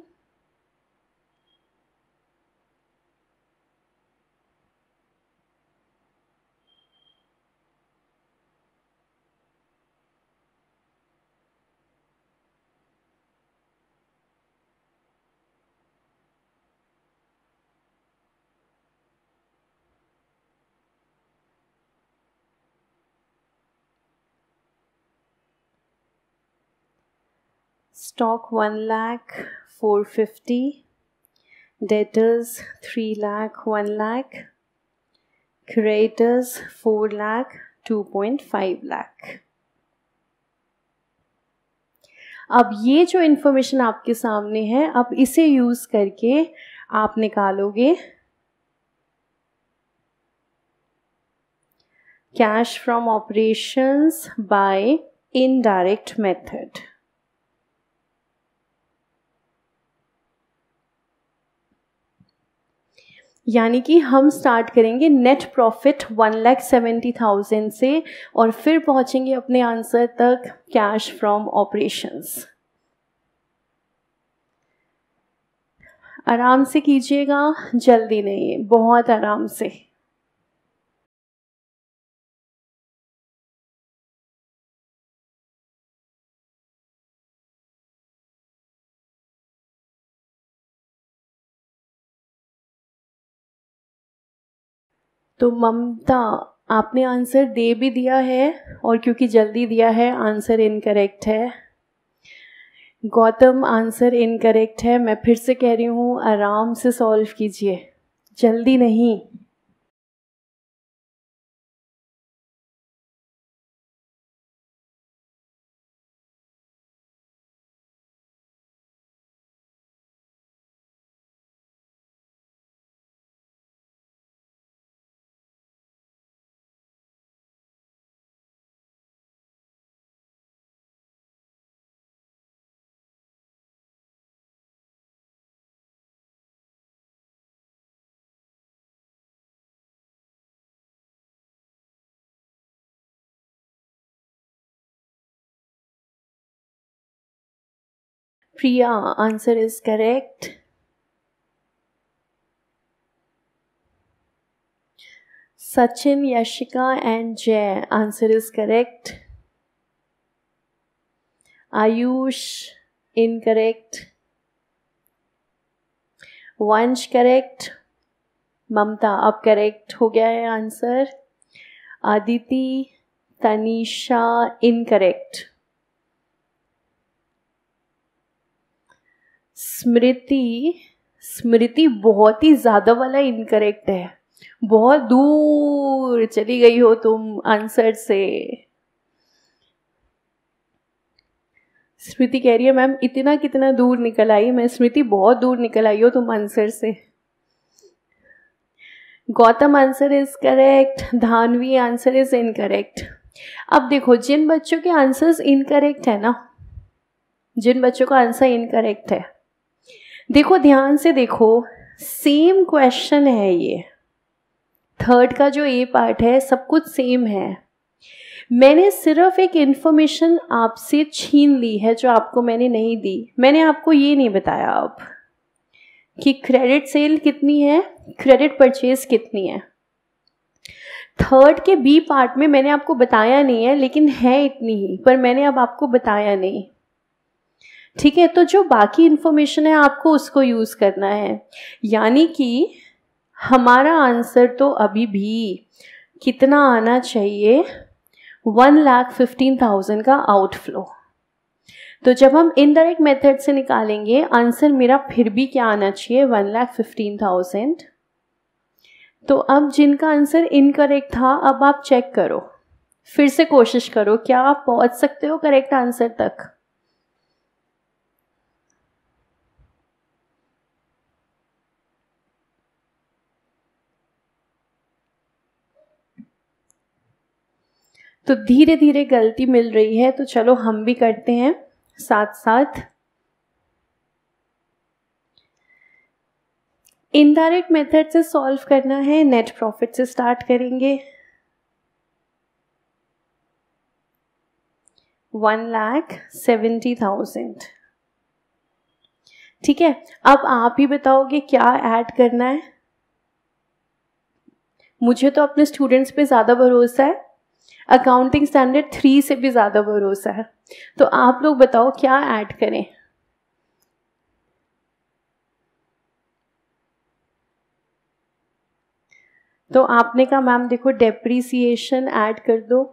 Stock 1,450,000, debtors 3 lakh 1 lakh, creditors 4 lakh 2.5 lakh. अब ये जो इन्फॉर्मेशन आपके सामने है, अब इसे यूज करके आप निकालोगे cash from operations by indirect method. यानी कि हम स्टार्ट करेंगे नेट प्रॉफिट 1,70,000 से और फिर पहुंचेंगे अपने आंसर तक कैश फ्रॉम ऑपरेशंस। आराम से कीजिएगा, जल्दी नहीं, बहुत आराम से। तो ममता, आपने आंसर दे भी दिया है और क्योंकि जल्दी दिया है आंसर इनकरेक्ट है। गौतम, आंसर इनकरेक्ट है। मैं फिर से कह रही हूँ, आराम से सॉल्व कीजिए, जल्दी नहीं। Priya, answer is correct. Sachin, Yashika and Jay, answer is correct. Ayush, incorrect. Vansh, correct. Mamta, अब करेक्ट हो गया है आंसर। आदिति, तनीषा, इनकरेक्ट। स्मृति बहुत ही ज़्यादा वाला इनकरेक्ट है, बहुत दूर चली गई हो तुम आंसर से। स्मृति कह रही है मैम इतना कितना दूर निकल आई मैं। स्मृति बहुत दूर निकल आई हो तुम आंसर से। Gautam, answer is correct. Dhanvi, answer is incorrect. अब देखो, जिन बच्चों के आंसर्स इनकरेक्ट है ना, जिन बच्चों का आंसर इनकरेक्ट है, देखो ध्यान से देखो, सेम क्वेश्चन है ये। थर्ड का जो ए पार्ट है सब कुछ सेम है। मैंने सिर्फ एक इन्फॉर्मेशन आपसे छीन ली है जो आपको मैंने नहीं दी। मैंने आपको ये नहीं बताया अब कि क्रेडिट सेल कितनी है, क्रेडिट परचेज कितनी है। थर्ड के बी पार्ट में मैंने आपको बताया नहीं है, लेकिन है इतनी ही, पर मैंने अब आपको बताया नहीं। ठीक है, तो जो बाकी इंफॉर्मेशन है आपको उसको यूज करना है। यानी कि हमारा आंसर तो अभी भी कितना आना चाहिए, 1,15,000 का आउटफ्लो। तो जब हम इनडायरेक्ट मेथड से निकालेंगे आंसर मेरा फिर भी क्या आना चाहिए, 1,15,000। तो अब जिनका आंसर इनकरेक्ट था, अब आप चेक करो, फिर से कोशिश करो, क्या आप पहुंच सकते हो करेक्ट आंसर तक। तो धीरे धीरे गलती मिल रही है, तो चलो हम भी करते हैं साथ साथ। इनडायरेक्ट मेथड से सॉल्व करना है, नेट प्रॉफिट से स्टार्ट करेंगे। 1,70,000। ठीक है, अब आप ही बताओगे क्या ऐड करना है। मुझे तो अपने स्टूडेंट्स पे ज़्यादा भरोसा है, अकाउंटिंग स्टैंडर्ड 3 से भी ज़्यादा भरोसा है। तो आप लोग बताओ क्या ऐड करें। तो आपने कहा मैम देखो डेप्रीसिएशन ऐड कर दो।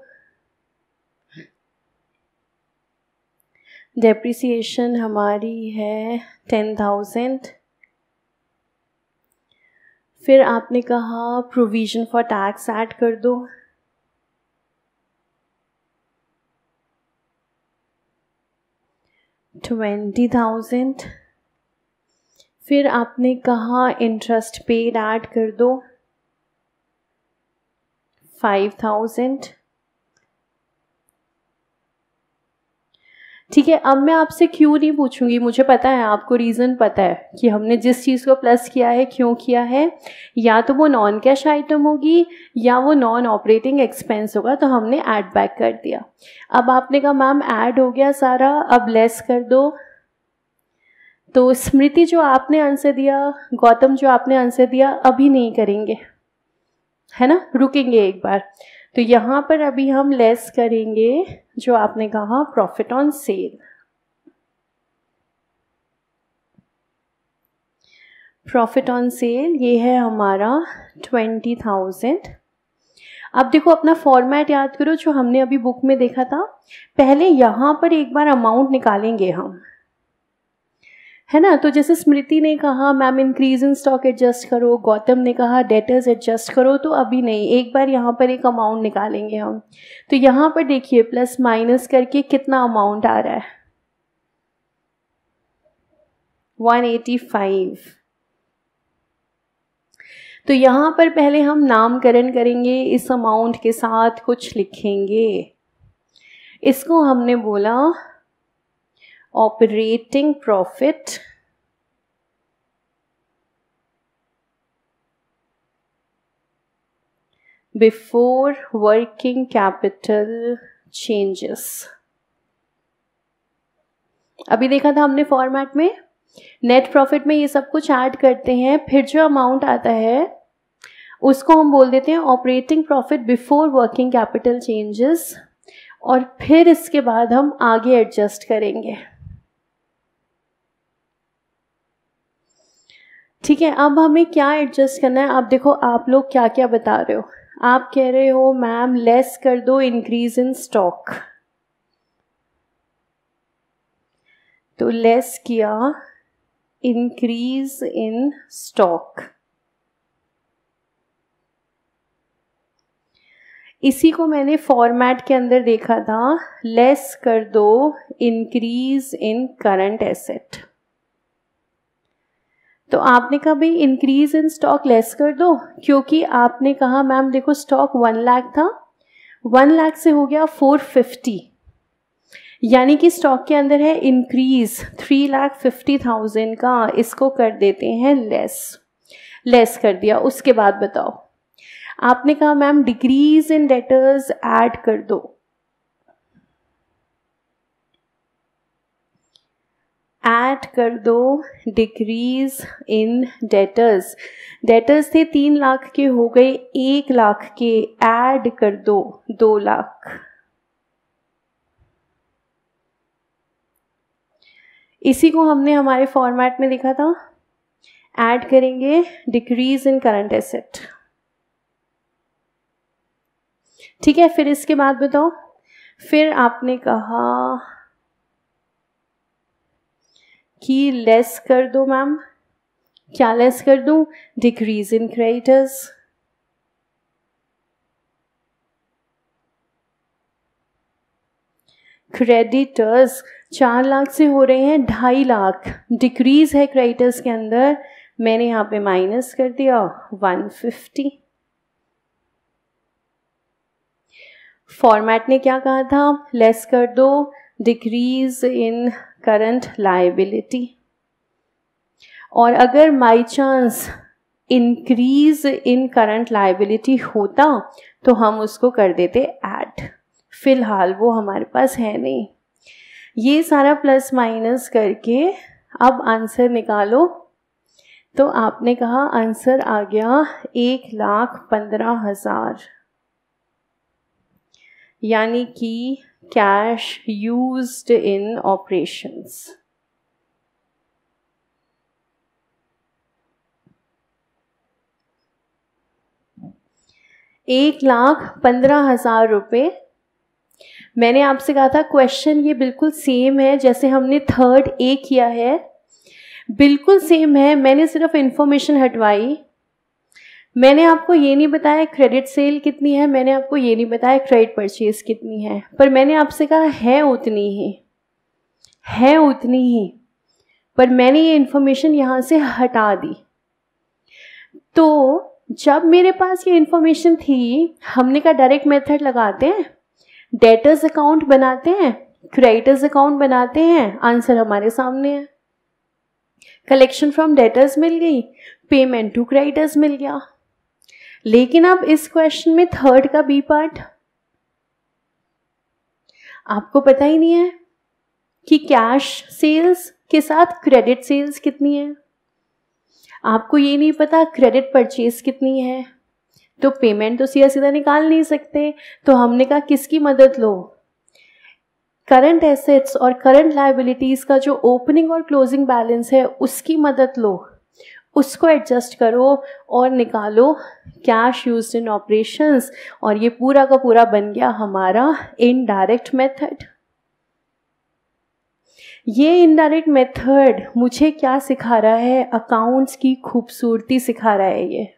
डेप्रीसिएशन हमारी है 10,000। फिर आपने कहा प्रोविजन फॉर टैक्स ऐड कर दो। $20,000। फिर आपने कहा इंटरेस्ट पेड ऐड कर दो 5,000। ठीक है, अब मैं आपसे क्यों नहीं पूछूंगी, मुझे पता है आपको रीज़न पता है कि हमने जिस चीज़ को प्लस किया है क्यों किया है, या तो वो नॉन कैश आइटम होगी या वो नॉन ऑपरेटिंग एक्सपेंस होगा, तो हमने ऐड बैक कर दिया। अब आपने कहा मैम ऐड हो गया सारा, अब लेस कर दो। तो स्मृति जो आपने आंसर दिया, गौतम जो आपने आंसर दिया, अभी नहीं करेंगे, है ना, रुकेंगे एक बार। तो यहाँ पर अभी हम लेस करेंगे जो आपने कहा profit on sale. Profit on sale ये है हमारा 20,000। अब देखो अपना फॉर्मेट याद करो जो हमने अभी बुक में देखा था। पहले यहाँ पर एक बार अमाउंट निकालेंगे हम, है ना। तो जैसे स्मृति ने कहा ma'am increase in stock adjust करो, गौतम ने कहा डेटर्स एडजस्ट करो, तो अभी नहीं, एक बार यहाँ पर एक अमाउंट निकालेंगे हम। तो यहाँ पर देखिए प्लस माइनस करके कितना अमाउंट आ रहा है, 185। तो यहाँ पर पहले हम नामकरण करेंगे, इस अमाउंट के साथ कुछ लिखेंगे। इसको हमने बोला operating profit before working capital changes. अभी देखा था हमने फॉर्मेट में, नेट प्रॉफिट में ये सब कुछ ऐड करते हैं, फिर जो अमाउंट आता है उसको हम बोल देते हैं operating profit before working capital changes, और फिर इसके बाद हम आगे एडजस्ट करेंगे। ठीक है, अब हमें क्या एडजस्ट करना है। आप देखो आप लोग क्या क्या बता रहे हो, आप कह रहे हो मैम लेस कर दो इंक्रीज इन स्टॉक, तो लेस किया इंक्रीज इन स्टॉक। इसी को मैंने फॉर्मेट के अंदर देखा था, लेस कर दो इंक्रीज इन करंट एसेट। तो आपने कहा भाई इंक्रीज इन स्टॉक लेस कर दो, क्योंकि आपने कहा मैम देखो स्टॉक 1 लाख था, 1 लाख से हो गया 450, यानी कि स्टॉक के अंदर है इंक्रीज 3,50,000 का, इसको कर देते हैं लेस कर दिया। उसके बाद बताओ, आपने कहा ma'am decrease in debtors add कर दो, ऐड कर दो डिक्रीज इन डेटर्स। डेटर्स थे 3 लाख के, हो गए 1 लाख के, ऐड कर दो 2 लाख। इसी को हमने हमारे फॉर्मेट में देखा था, ऐड करेंगे डिक्रीज इन करंट एसेट। ठीक है, फिर इसके बाद बताओ, फिर आपने कहा कि लेस कर दो मैम, क्या लेस कर दूं, decrease in creditors. Creditors 4 lakh से हो रहे हैं 2.5 लाख, डिक्रीज है क्रेडिटर्स के अंदर, मैंने यहाँ पे माइनस कर दिया 150। फॉर्मेट ने क्या कहा था, लेस कर दो डिक्रीज इन करंट लायबिलिटी, और अगर by chance increase in current liability होता तो हम उसको कर देते ऐड, फिलहाल वो हमारे पास है नहीं। ये सारा प्लस माइनस करके अब आंसर निकालो। तो आपने कहा आंसर आ गया 1,15,000, यानी कि कैश यूज्ड इन ऑपरेशंस। ₹1,15,000। मैंने आपसे कहा था क्वेश्चन ये बिल्कुल सेम है जैसे हमने थर्ड ए किया है, बिल्कुल सेम है, मैंने सिर्फ इंफॉर्मेशन हटवाई। मैंने आपको ये नहीं बताया क्रेडिट सेल कितनी है, मैंने आपको ये नहीं बताया क्रेडिट परचेज कितनी है, पर मैंने आपसे कहा है उतनी ही, पर मैंने ये इंफॉर्मेशन यहाँ से हटा दी। तो जब मेरे पास ये इन्फॉर्मेशन थी, हमने कहा डायरेक्ट मेथड लगाते हैं, डेटर्स अकाउंट बनाते हैं, क्रेडिटर्स अकाउंट बनाते हैं, आंसर हमारे सामने है। कलेक्शन फ्रॉम डेटर्स मिल गई, पेमेंट टू क्रेडिटर्स मिल गया। लेकिन अब इस क्वेश्चन में थर्ड का बी पार्ट आपको पता ही नहीं है कि कैश सेल्स के साथ क्रेडिट सेल्स कितनी है, आपको ये नहीं पता क्रेडिट परचेज कितनी है, तो पेमेंट तो सीधा सीधा निकाल नहीं सकते। तो हमने कहा किसकी मदद लो, करंट एसेट्स और करंट लायबिलिटीज़ का जो ओपनिंग और क्लोजिंग बैलेंस है उसकी मदद लो, उसको एडजस्ट करो और निकालो कैश यूज्ड इन ऑपरेशंस, और ये पूरा का पूरा बन गया हमारा इनडायरेक्ट मेथड। ये इनडायरेक्ट मेथड मुझे क्या सिखा रहा है, अकाउंट्स की खूबसूरती सिखा रहा है। ये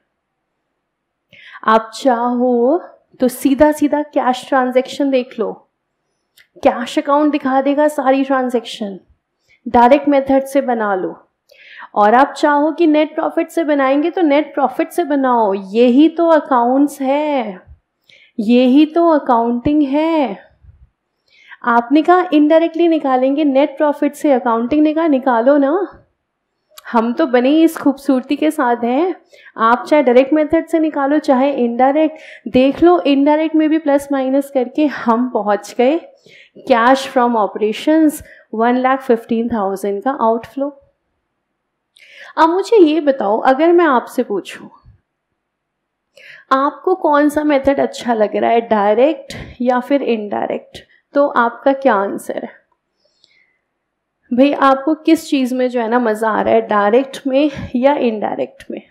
आप चाहो तो सीधा सीधा कैश ट्रांजैक्शन देख लो, कैश अकाउंट दिखा देगा सारी ट्रांजैक्शन, डायरेक्ट मेथड से बना लो। और आप चाहो कि नेट प्रॉफिट से बनाएंगे तो नेट प्रॉफिट से बनाओ, यही तो अकाउंट्स है, यही तो अकाउंटिंग है। आपने कहा इनडायरेक्टली निकालेंगे नेट प्रॉफिट से, अकाउंटिंग ने कहा निकालो ना, हम तो बने इस खूबसूरती के साथ हैं। आप चाहे डायरेक्ट मेथड से निकालो चाहे इनडायरेक्ट, देख लो इनडायरेक्ट में भी प्लस माइनस करके हम पहुंच गए कैश फ्रॉम ऑपरेशंस 1,15,000 का आउटफ्लो। अब मुझे ये बताओ, अगर मैं आपसे पूछूं आपको कौन सा मेथड अच्छा लग रहा है, डायरेक्ट या फिर इनडायरेक्ट, तो आपका क्या आंसर है भाई? आपको किस चीज में जो है ना मजा आ रहा है, डायरेक्ट में या इनडायरेक्ट में?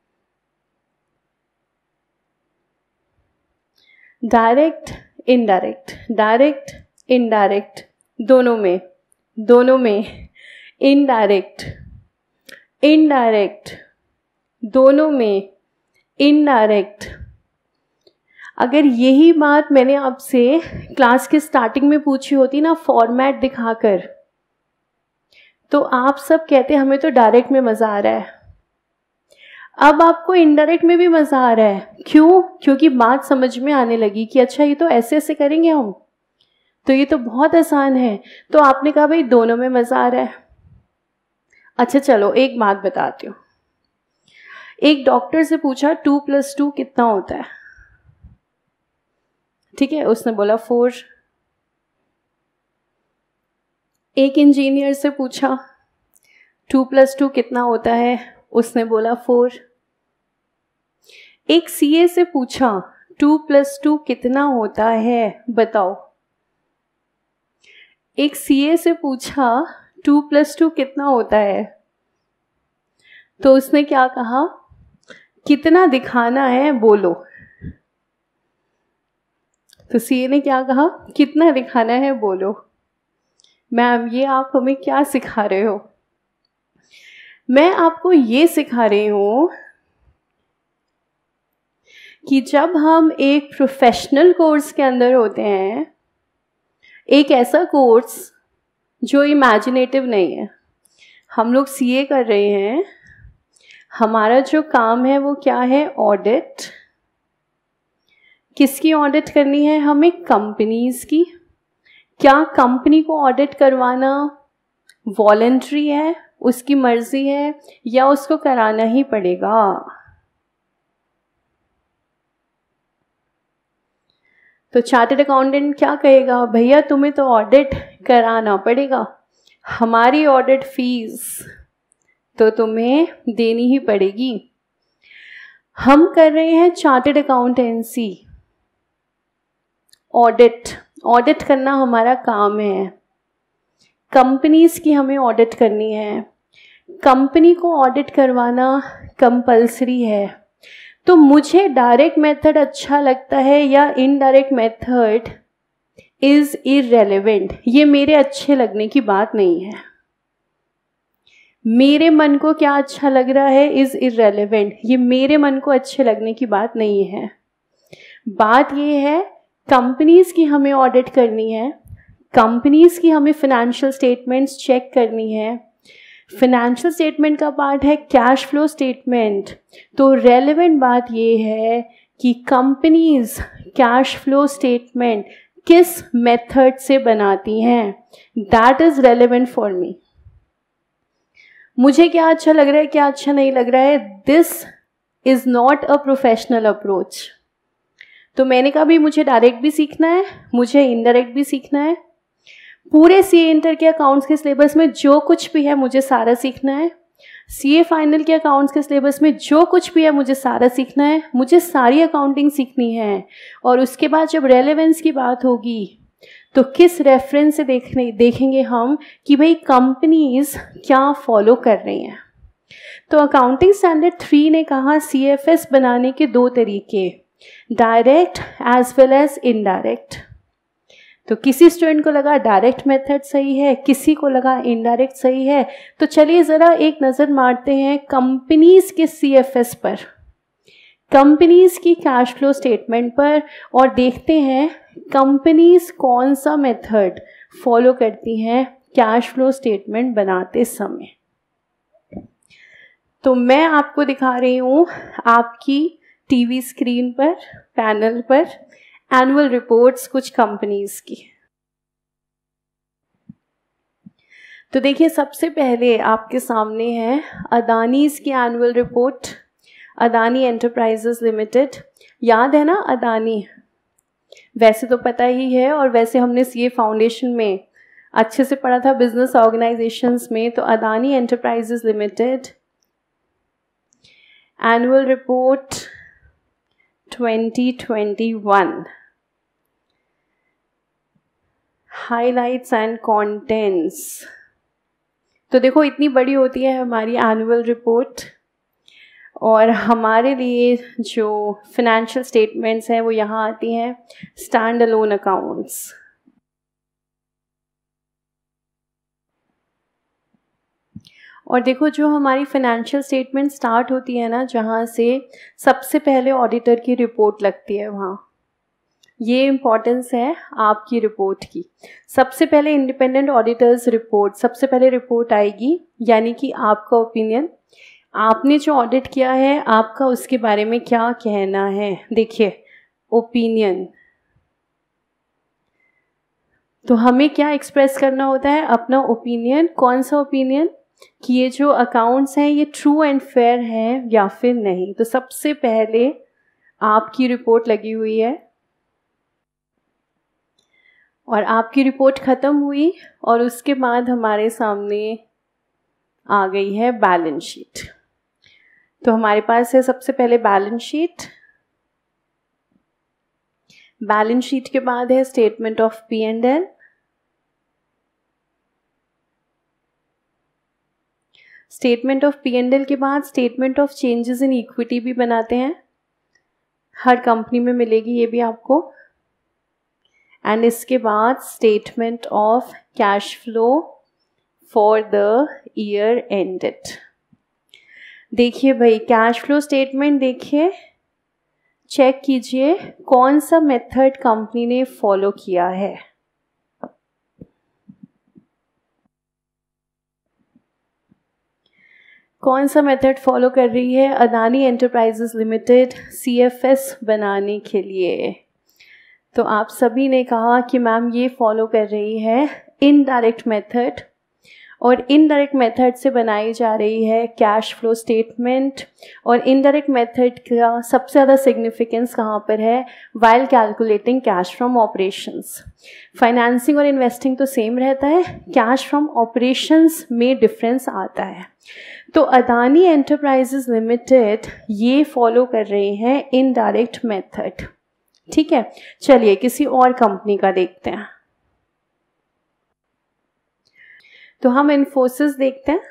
डायरेक्ट इनडायरेक्ट, डायरेक्ट इनडायरेक्ट, दोनों में, दोनों में, इनडायरेक्ट इनडायरेक्ट, दोनों में, इनडायरेक्ट। अगर यही बात मैंने आपसे क्लास के स्टार्टिंग में पूछी होती ना फॉर्मेट दिखाकर, तो आप सब कहते हमें तो डायरेक्ट में मज़ा आ रहा है। अब आपको इनडायरेक्ट में भी मज़ा आ रहा है, क्यों? क्योंकि बात समझ में आने लगी कि अच्छा ये तो ऐसे ऐसे करेंगे हम, तो ये तो बहुत आसान है। तो आपने कहा भाई दोनों में मज़ा आ रहा है। अच्छा चलो एक बात बताती हूँ। एक डॉक्टर से पूछा 2 + 2 कितना होता है, ठीक है, उसने बोला 4। एक इंजीनियर से पूछा 2 + 2 कितना होता है, उसने बोला 4। एक सीए से पूछा 2 + 2 कितना होता है, बताओ। एक सीए से पूछा 2 + 2 कितना होता है, तो उसने क्या कहा, कितना दिखाना है बोलो। तो सीए ने क्या कहा, कितना दिखाना है बोलो। मैम ये आप हमें क्या सिखा रहे हो? मैं आपको ये सिखा रही हूँ कि जब हम एक प्रोफेशनल कोर्स के अंदर होते हैं, एक ऐसा कोर्स जो इमेजिनेटिव नहीं है, हम लोग सीए कर रहे हैं, हमारा जो काम है वो क्या है, ऑडिट। किसकी ऑडिट करनी है हमें, कंपनीज की। क्या कंपनी को ऑडिट करवाना वॉलंटरी है, उसकी मर्जी है, या उसको कराना ही पड़ेगा? तो चार्टर्ड अकाउंटेंट क्या कहेगा, भैया तुम्हें तो ऑडिट कराना पड़ेगा, हमारी ऑडिट फीस तो तुम्हें देनी ही पड़ेगी। हम कर रहे हैं चार्टर्ड अकाउंटेंसी, ऑडिट करना हमारा काम है। कंपनीज की हमें ऑडिट करनी है, कंपनी को ऑडिट करवाना कंपल्सरी है। तो मुझे डायरेक्ट मेथड अच्छा लगता है या इनडायरेक्ट मेथड इज इररेलेवेंट, ये मेरे अच्छे लगने की बात नहीं है। मेरे मन को क्या अच्छा लग रहा है इज इररेलेवेंट, ये मेरे मन को अच्छे लगने की बात नहीं है। बात ये है कंपनीज की हमें ऑडिट करनी है, कंपनीज की हमें फाइनेंशियल स्टेटमेंट्स चेक करनी है, फाइनेंशियल स्टेटमेंट का पार्ट है कैश फ्लो स्टेटमेंट। तो रेलेवेंट बात ये है कि कंपनीज कैश फ्लो स्टेटमेंट किस मेथड से बनाती हैं, that is relevant for me. मुझे क्या अच्छा लग रहा है, क्या अच्छा नहीं लग रहा है, this is not a professional approach. तो मैंने कहा भी मुझे डायरेक्ट भी सीखना है, मुझे इनडायरेक्ट भी सीखना है। पूरे सीए इंटर के अकाउंट्स के सिलेबस में जो कुछ भी है मुझे सारा सीखना है। सीए फाइनल के अकाउंट्स के सिलेबस में जो कुछ भी है मुझे सारा सीखना है। मुझे सारी अकाउंटिंग सीखनी है। और उसके बाद जब रेलेवेंस की बात होगी तो किस रेफरेंस से देखेंगे हम कि भाई कंपनीज क्या फॉलो कर रही हैं। तो अकाउंटिंग स्टैंडर्ड 3 ने कहा सीएफएस बनाने के 2 तरीके, direct as well as indirect. तो किसी स्टूडेंट को लगा डायरेक्ट मेथड सही है, किसी को लगा इनडायरेक्ट सही है। तो चलिए ज़रा एक नज़र मारते हैं कंपनीज के सीएफएस पर, कंपनीज की कैश फ्लो स्टेटमेंट पर, और देखते हैं कंपनीज कौन सा मेथड फॉलो करती हैं कैश फ्लो स्टेटमेंट बनाते समय। तो मैं आपको दिखा रही हूँ आपकी टीवी स्क्रीन पर, पैनल पर, एनुअल रिपोर्ट्स कुछ कंपनीज की। तो देखिए सबसे पहले आपके सामने है अदानीज की annual report, Adani Enterprises Limited. याद है ना अदानी? वैसे तो पता ही है, और वैसे हमने सीए फाउंडेशन में अच्छे से पढ़ा था बिजनेस ऑर्गेनाइजेशंस में। तो Adani Enterprises Limited annual report 2021, highlights and contents. तो देखो इतनी बड़ी होती है हमारी एनुअल रिपोर्ट, और हमारे लिए जो फिनेंशियल स्टेटमेंट्स हैं वो यहाँ आती हैं स्टैंड अलोन अकाउंट्स। और देखो जो हमारी फाइनेंशियल स्टेटमेंट स्टार्ट होती है ना, जहाँ से सबसे पहले ऑडिटर की रिपोर्ट लगती है, वहाँ ये इम्पॉर्टेंस है आपकी रिपोर्ट की। सबसे पहले इंडिपेंडेंट ऑडिटर्स रिपोर्ट, सबसे पहले रिपोर्ट आएगी, यानी कि आपका ओपिनियन, आपने जो ऑडिट किया है आपका उसके बारे में क्या कहना है। देखिए ओपिनियन, तो हमें क्या एक्सप्रेस करना होता है, अपना ओपिनियन। कौन सा ओपिनियन? कि ये जो अकाउंट्स हैं ये ट्रू एंड फेयर हैं या फिर नहीं। तो सबसे पहले आपकी रिपोर्ट लगी हुई है, और आपकी रिपोर्ट ख़त्म हुई और उसके बाद हमारे सामने आ गई है बैलेंस शीट। तो हमारे पास है सबसे पहले बैलेंस शीट, बैलेंस शीट के बाद है statement of P and L, statement of P and L के बाद statement of changes in equity भी बनाते हैं, हर कंपनी में मिलेगी ये भी आपको। एंड इसके बाद statement of cash flow for the year ended. देखिए भाई कैश फ्लो स्टेटमेंट देखिए, चेक कीजिए कौन सा मेथड कंपनी ने फॉलो किया है। कौन सा मेथड फॉलो कर रही है अदानी एंटरप्राइजेस लिमिटेड सीएफएस बनाने के लिए? तो आप सभी ने कहा कि मैम ये फॉलो कर रही है इनडायरेक्ट मेथड, और इनडायरेक्ट मेथड से बनाई जा रही है कैश फ्लो स्टेटमेंट। और इनडायरेक्ट मेथड का सबसे ज़्यादा सिग्निफिकेंस कहाँ पर है? While calculating cash from operations. Financing और इन्वेस्टिंग तो सेम रहता है, कैश फ्रॉम ऑपरेशंस में डिफरेंस आता है। तो अदानी एंटरप्राइजेस लिमिटेड ये फॉलो कर रहे हैं इनडायरेक्ट मेथड। ठीक है, चलिए किसी और कंपनी का देखते हैं। तो हम इन्फोसिस देखते हैं,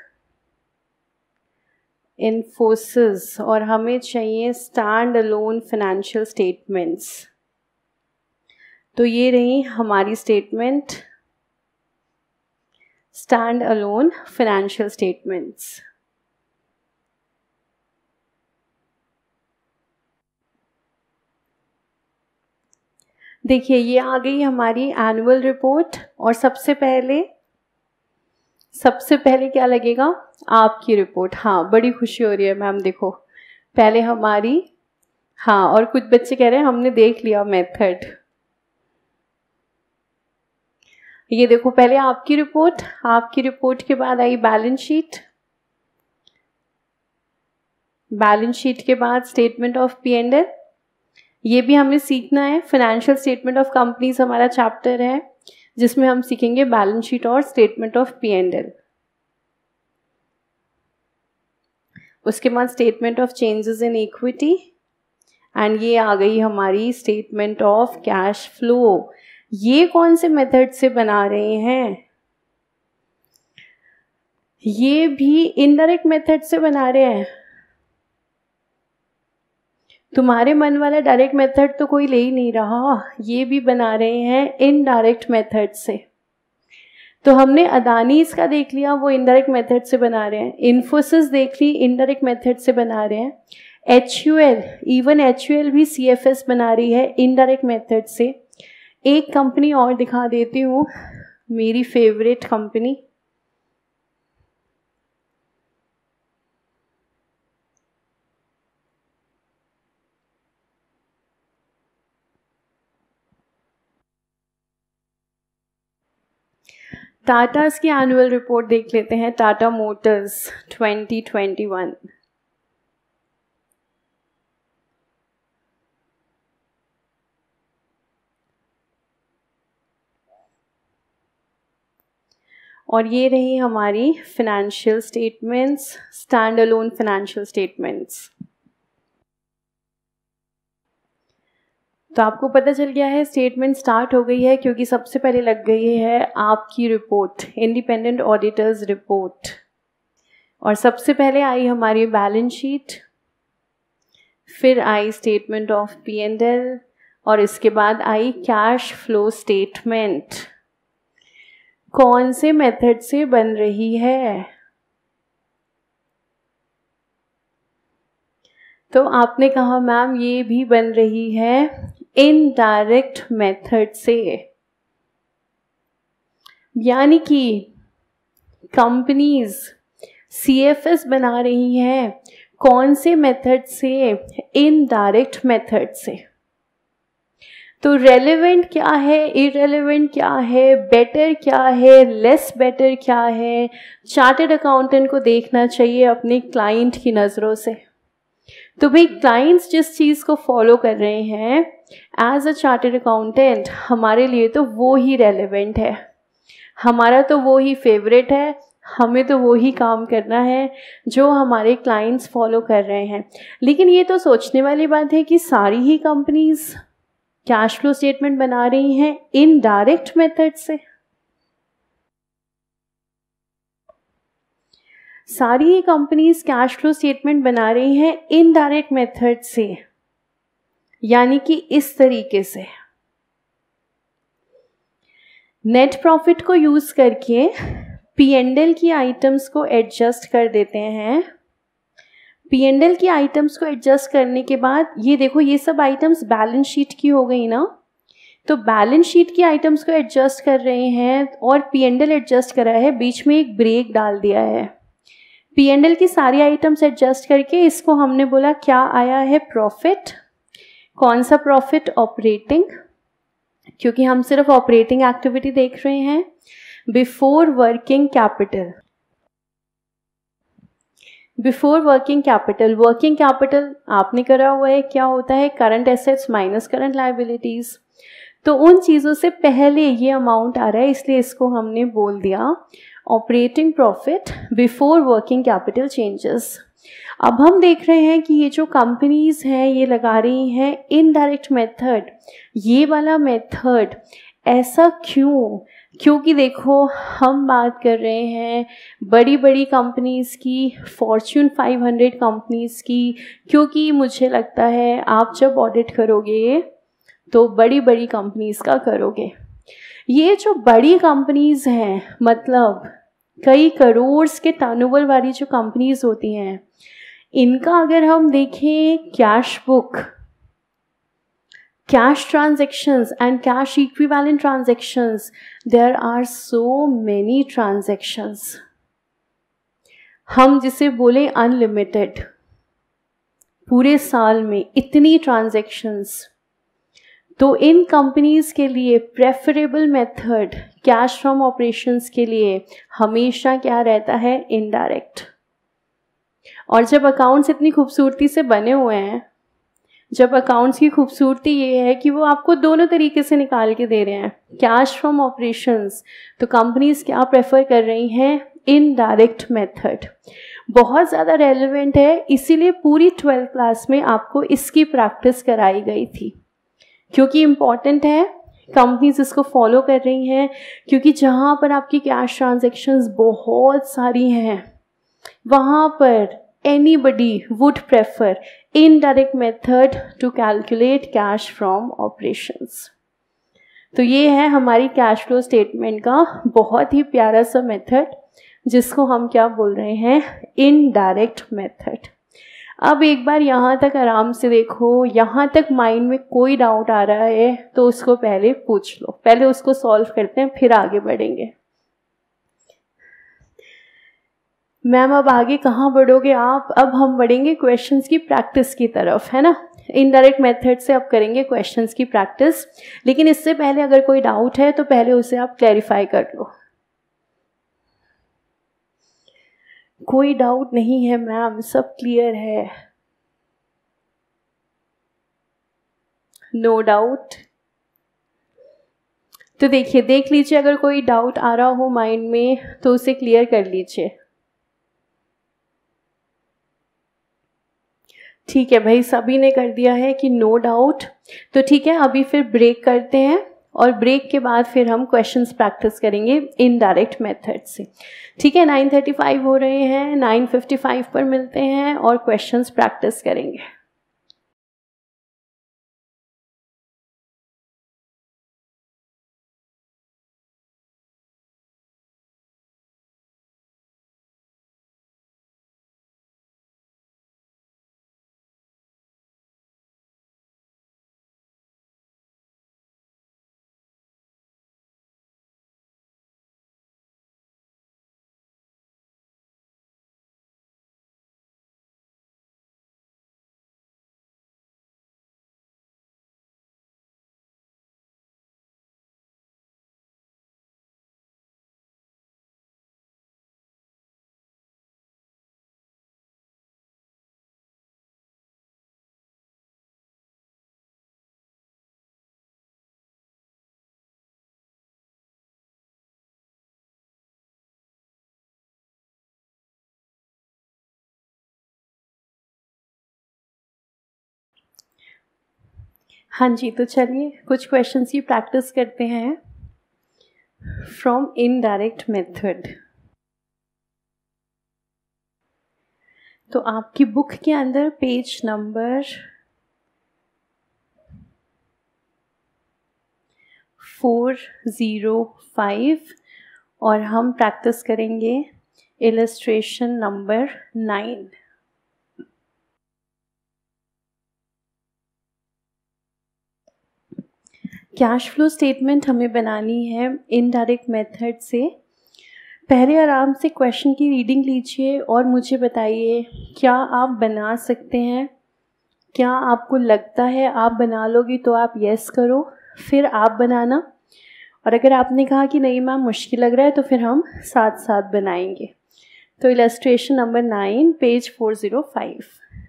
इन्फोसिस, और हमें चाहिए स्टैंड अलोन फाइनेंशियल स्टेटमेंट्स। तो ये रही हमारी statement, standalone financial statements. देखिए ये आ गई हमारी एनुअल रिपोर्ट, और सबसे पहले सबसे पहले क्या लगेगा? आपकी रिपोर्ट। हाँ, बड़ी खुशी हो रही है मैम, देखो पहले हमारी, हाँ, और कुछ बच्चे कह रहे हैं हमने देख लिया मेथड। ये देखो पहले आपकी रिपोर्ट, आपकी रिपोर्ट के बाद आई बैलेंस शीट, बैलेंस शीट के बाद स्टेटमेंट ऑफ P&L। ये भी हमें सीखना है, फाइनेंशियल स्टेटमेंट ऑफ कंपनीज हमारा चैप्टर है जिसमें हम सीखेंगे बैलेंस शीट और स्टेटमेंट ऑफ P&L। उसके बाद statement of changes in equity, and ये आ गई हमारी स्टेटमेंट ऑफ कैश फ्लो। ये कौन से मेथड से बना रहे हैं? ये भी इनडायरेक्ट मेथड से बना रहे हैं। तुम्हारे मन वाला डायरेक्ट मेथड तो कोई ले ही नहीं रहा, ये भी बना रहे हैं इनडायरेक्ट मेथड से। तो हमने अदानीज का देख लिया, वो इनडायरेक्ट मेथड से बना रहे हैं। इन्फोसिस देख ली, इनडायरेक्ट मेथड से बना रहे हैं। HUL, इवन HUL भी CFS बना रही है इनडायरेक्ट मेथड से। एक कंपनी और दिखा देती हूँ, मेरी फेवरेट कंपनी, टाटास की एनुअल रिपोर्ट देख लेते हैं, टाटा मोटर्स 2021। और ये रही हमारी financial statements, standalone financial statements. तो आपको पता चल गया है स्टेटमेंट स्टार्ट हो गई है, क्योंकि सबसे पहले लग गई है आपकी रिपोर्ट, इंडिपेंडेंट ऑडिटर्स रिपोर्ट। और सबसे पहले आई हमारी बैलेंस शीट, फिर आई स्टेटमेंट ऑफ P&L, और इसके बाद आई कैश फ्लो स्टेटमेंट। कौन से मेथड से बन रही है? तो आपने कहा मैम ये भी बन रही है इनडायरेक्ट मेथड से, यानी कि कंपनीज CFS बना रही हैं कौन से मेथड से? इनडायरेक्ट मेथड से। तो रेलेवेंट क्या है, इररेलेवेंट क्या है, बेटर क्या है, लेस बेटर क्या है, चार्टर्ड अकाउंटेंट को देखना चाहिए अपने क्लाइंट की नज़रों से। तो भाई क्लाइंट्स जिस चीज़ को फॉलो कर रहे हैं एज अ चार्टर्ड अकाउंटेंट, हमारे लिए तो वो ही रेलेवेंट है, हमारा तो वो ही फेवरेट है, हमें तो वो ही काम करना है जो हमारे क्लाइंट्स फॉलो कर रहे हैं। लेकिन ये तो सोचने वाली बात है कि सारी ही कंपनीज कैश फ्लो स्टेटमेंट बना रही हैं इनडायरेक्ट मेथड से। सारी ही कंपनीज कैश फ्लो स्टेटमेंट बना रही हैं इनडायरेक्ट मेथड से, यानी कि इस तरीके से नेट प्रॉफिट को यूज करके P&L की आइटम्स को एडजस्ट कर देते हैं। P&L की आइटम्स को एडजस्ट करने के बाद ये देखो, ये सब आइटम्स बैलेंस शीट की हो गई ना, तो बैलेंस शीट की आइटम्स को एडजस्ट कर रहे हैं और P&L एडजस्ट करा है, बीच में एक ब्रेक डाल दिया है। P&L की सारी आइटम्स एडजस्ट करके इसको हमने बोला क्या आया है? प्रॉफिट। कौन सा प्रॉफिट? ऑपरेटिंग, क्योंकि हम सिर्फ ऑपरेटिंग एक्टिविटी देख रहे हैं। Before working capital, before working capital, working capital आपने करा हुआ है, क्या होता है? Current assets minus current liabilities. तो उन चीज़ों से पहले ये अमाउंट आ रहा है, इसलिए इसको हमने बोल दिया operating profit before working capital changes. अब हम देख रहे हैं कि ये जो कंपनीज हैं ये लगा रही हैं इनडायरेक्ट मेथड। ये वाला मेथड ऐसा क्यों? क्योंकि देखो हम बात कर रहे हैं बड़ी बड़ी कंपनीज़ की, फॉर्च्यून 500 कंपनीज़ की, क्योंकि मुझे लगता है आप जब ऑडिट करोगे तो बड़ी बड़ी कंपनीज़ का करोगे। ये जो बड़ी कंपनीज़ हैं, मतलब कई करोड़ के टर्नओवर वाली जो कंपनीज़ होती हैं, इनका अगर हम देखें cash book, cash transactions and cash equivalent transactions, there are so many transactions. हम जिसे बोले अनलिमिटेड, पूरे साल में इतनी ट्रांजैक्शंस, तो इन कंपनीज के लिए preferable method cash from operations के लिए हमेशा क्या रहता है? इनडायरेक्ट. और जब अकाउंट्स इतनी खूबसूरती से बने हुए हैं, जब अकाउंट्स की खूबसूरती ये है कि वो आपको दोनों तरीके से निकाल के दे रहे हैं, कैश फ्रॉम ऑपरेशंस, तो कंपनीज क्या प्रेफर कर रही हैं? Indirect method. बहुत ज़्यादा रेलेवेंट है, इसीलिए पूरी 12th क्लास में आपको इसकी प्रैक्टिस कराई गई थी, क्योंकि इम्पॉर्टेंट है. कंपनीज इसको फॉलो कर रही हैं, क्योंकि जहाँ पर आपकी कैश ट्रांजेक्शन्स बहुत सारी हैं, वहाँ पर anybody would prefer indirect method to calculate cash from operations. तो ये है हमारी कैश फ्लो स्टेटमेंट का बहुत ही प्यारा सा मेथड, जिसको हम क्या बोल रहे हैं? Indirect method. अब एक बार यहाँ तक आराम से देखो, यहाँ तक माइंड में कोई डाउट आ रहा है तो उसको पहले पूछ लो, पहले उसको सॉल्व करते हैं, फिर आगे बढ़ेंगे. मैम अब आगे कहाँ बढ़ोगे आप? अब हम बढ़ेंगे क्वेश्चंस की प्रैक्टिस की तरफ, है ना. इनडायरेक्ट मेथड से अब करेंगे क्वेश्चंस की प्रैक्टिस, लेकिन इससे पहले अगर कोई डाउट है तो पहले उसे आप क्लैरिफाई कर लो. कोई डाउट नहीं है मैम, सब क्लियर है? No doubt? तो देखिए, देख लीजिए, अगर कोई डाउट आ रहा हो माइंड में तो उसे क्लियर कर लीजिए. ठीक है भाई, सभी ने कर दिया है कि नो डाउट. तो ठीक है, अभी फिर ब्रेक करते हैं और ब्रेक के बाद फिर हम क्वेश्चंस प्रैक्टिस करेंगे इनडायरेक्ट मेथड से. ठीक है, 9:35 हो रहे हैं, 9:55 पर मिलते हैं और क्वेश्चंस प्रैक्टिस करेंगे. हाँ जी, तो चलिए कुछ क्वेश्चंस की प्रैक्टिस करते हैं फ्रॉम इनडायरेक्ट मेथड. तो आपकी बुक के अंदर पेज नंबर 405 और हम प्रैक्टिस करेंगे illustration number 9. Cash flow statement हमें बनानी है इनडायरेक्ट मेथड से. पहले आराम से क्वेश्चन की रीडिंग लीजिए और मुझे बताइए, क्या आप बना सकते हैं? क्या आपको लगता है आप बना लोगी तो आप यस करो, फिर आप बनाना. और अगर आपने कहा कि नहीं मैम मुश्किल लग रहा है, तो फिर हम साथ साथ बनाएंगे. तो इलस्ट्रेशन नंबर 9, पेज 405.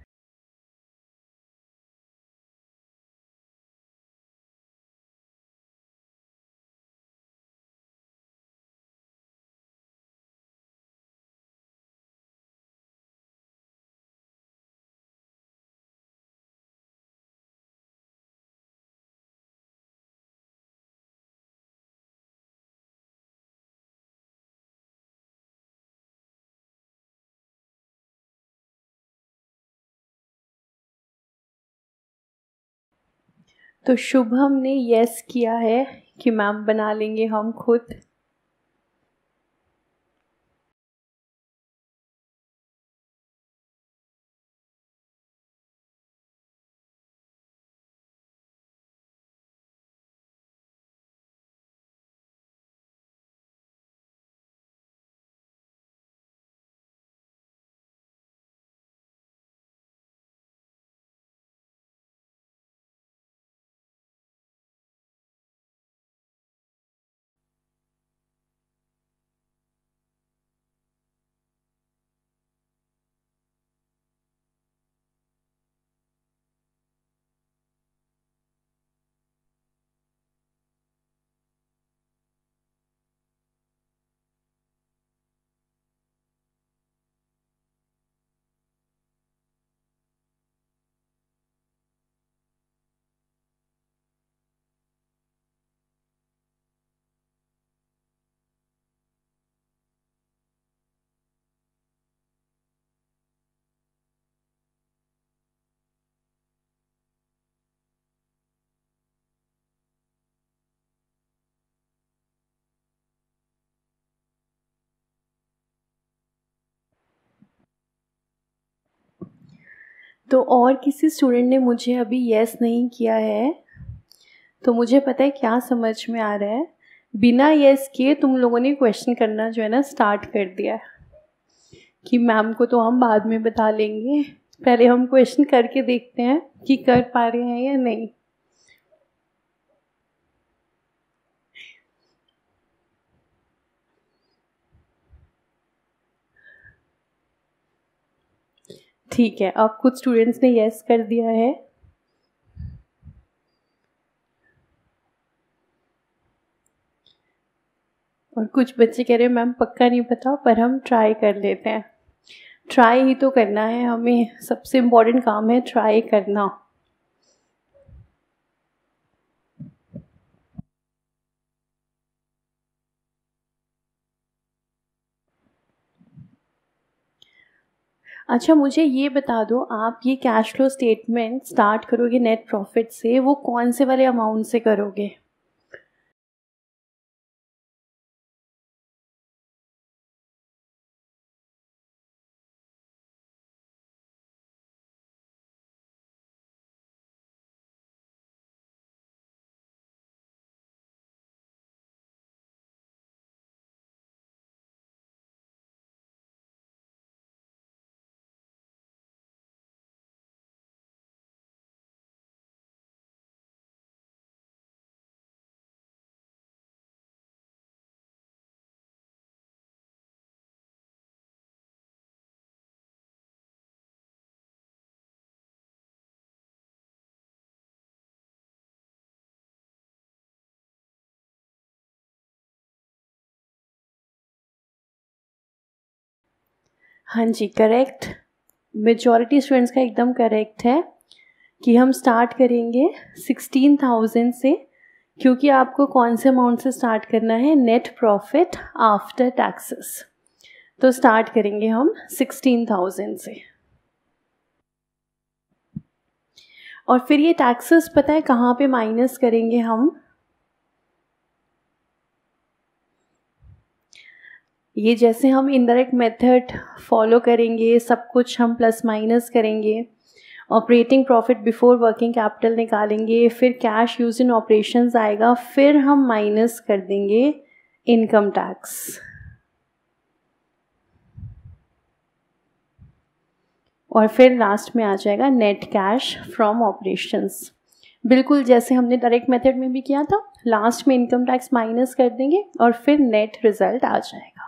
तो शुभम ने यस किया है कि मैम बना लेंगे हम खुद. तो और किसी स्टूडेंट ने मुझे अभी यस नहीं किया है, तो मुझे पता है क्या समझ में आ रहा है। बिना यस किए तुम लोगों ने क्वेश्चन करना जो है ना स्टार्ट कर दिया है कि मैम को तो हम बाद में बता लेंगे, पहले हम क्वेश्चन करके देखते हैं कि कर पा रहे हैं या नहीं। ठीक है, अब कुछ स्टूडेंट्स ने यस कर दिया है। और कुछ बच्चे कह रहे हैं मैम पक्का नहीं पता, पर हम ट्राई कर लेते हैं। ट्राई ही तो करना है हमें, सबसे इम्पोर्टेंट काम है ट्राई करना। अच्छा मुझे ये बता दो, आप ये कैश फ्लो स्टेटमेंट स्टार्ट करोगे नेट प्रॉफिट से, वो कौन से वाले अमाउंट से करोगे? हाँ जी करेक्ट, मेजॉरिटी स्टूडेंट्स का एकदम करेक्ट है कि हम स्टार्ट करेंगे 16,000 से, क्योंकि आपको कौन से अमाउंट से स्टार्ट करना है, नेट प्रॉफिट आफ्टर टैक्सेस। तो स्टार्ट करेंगे हम 16,000 से। और फिर ये टैक्सेस पता है कहाँ पे माइनस करेंगे हम? ये जैसे हम इनडायरेक्ट मेथड फॉलो करेंगे, सब कुछ हम प्लस माइनस करेंगे, operating profit before working capital निकालेंगे, फिर कैश यूज इन ऑपरेशंस आएगा, फिर हम माइनस कर देंगे इनकम टैक्स, और फिर लास्ट में आ जाएगा नेट कैश फ्रॉम ऑपरेशंस। बिल्कुल जैसे हमने डायरेक्ट मेथड में भी किया था, लास्ट में इनकम टैक्स माइनस कर देंगे और फिर नेट रिजल्ट आ जाएगा।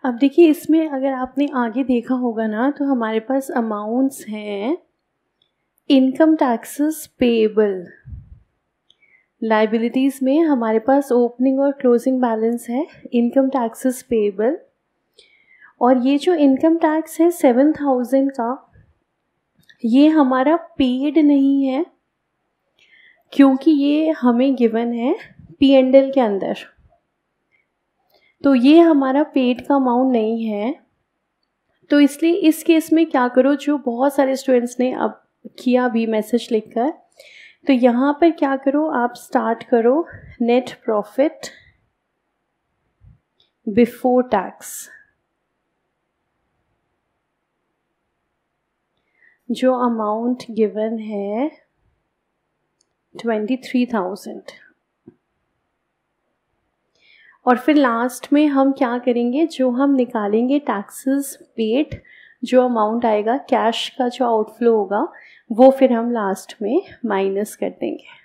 अब देखिए इसमें अगर आपने आगे देखा होगा ना, तो हमारे पास अमाउंट्स हैं इनकम टैक्सेस पेएबल। लाइबिलिटीज़ में हमारे पास ओपनिंग और क्लोजिंग बैलेंस है इनकम टैक्सेस पेएबल। और ये जो इनकम टैक्स है 7,000 का, ये हमारा पेड नहीं है क्योंकि ये हमें गिवन है P&L के अंदर, तो ये हमारा पेड का अमाउंट नहीं है। तो इसलिए इस केस में क्या करो, जो बहुत सारे स्टूडेंट्स ने अब किया भी मैसेज लिखकर, तो यहाँ पर क्या करो, आप स्टार्ट करो नेट प्रॉफिट बिफोर टैक्स। जो अमाउंट गिवन है 23,000, और फिर लास्ट में हम क्या करेंगे, जो हम निकालेंगे टैक्सेस पेड, जो अमाउंट आएगा कैश का जो आउटफ्लो होगा, वो फिर हम लास्ट में माइनस कर देंगे।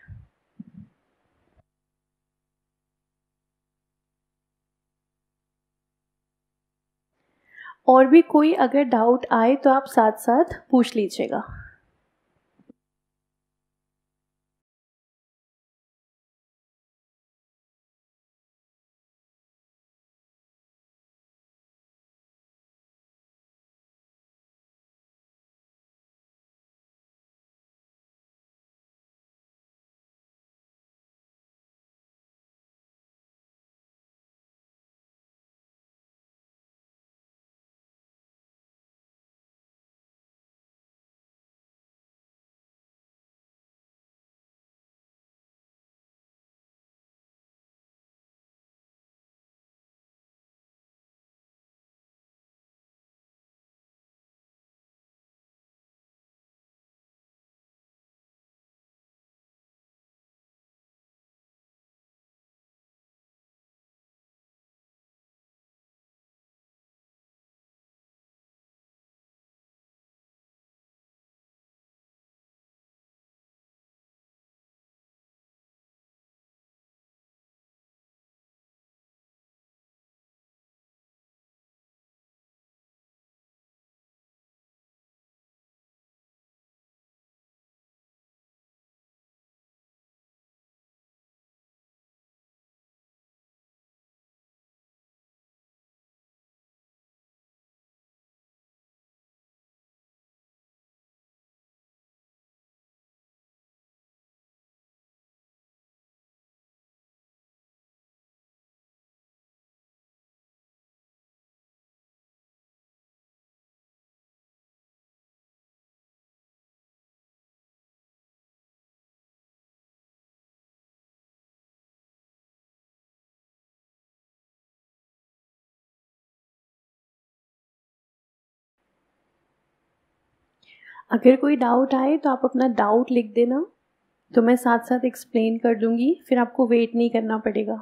और भी कोई अगर डाउट आए तो आप साथ साथ पूछ लीजिएगा। अगर कोई डाउट आए तो आप अपना डाउट लिख देना, तो मैं साथ साथ एक्सप्लेन कर दूंगी, फिर आपको वेट नहीं करना पड़ेगा।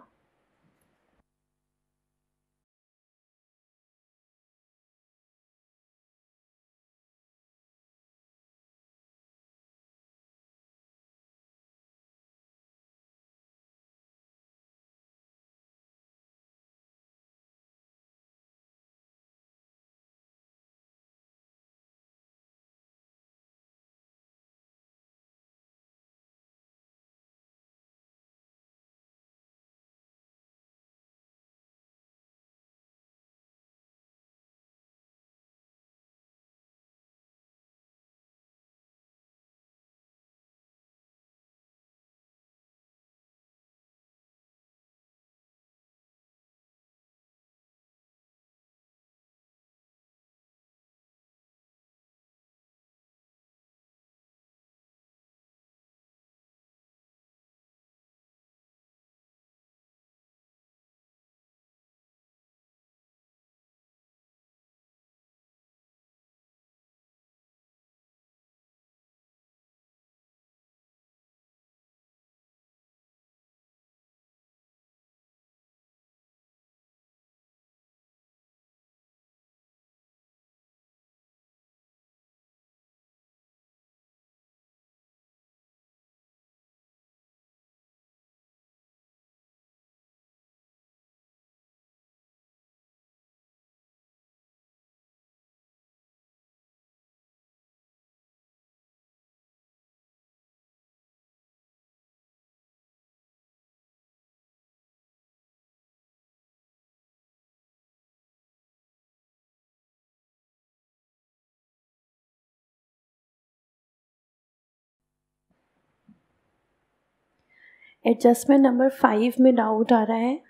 एडजस्टमेंट नंबर 5 में डाउट आ रहा है।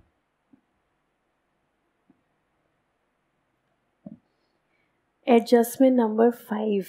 Adjustment number 5,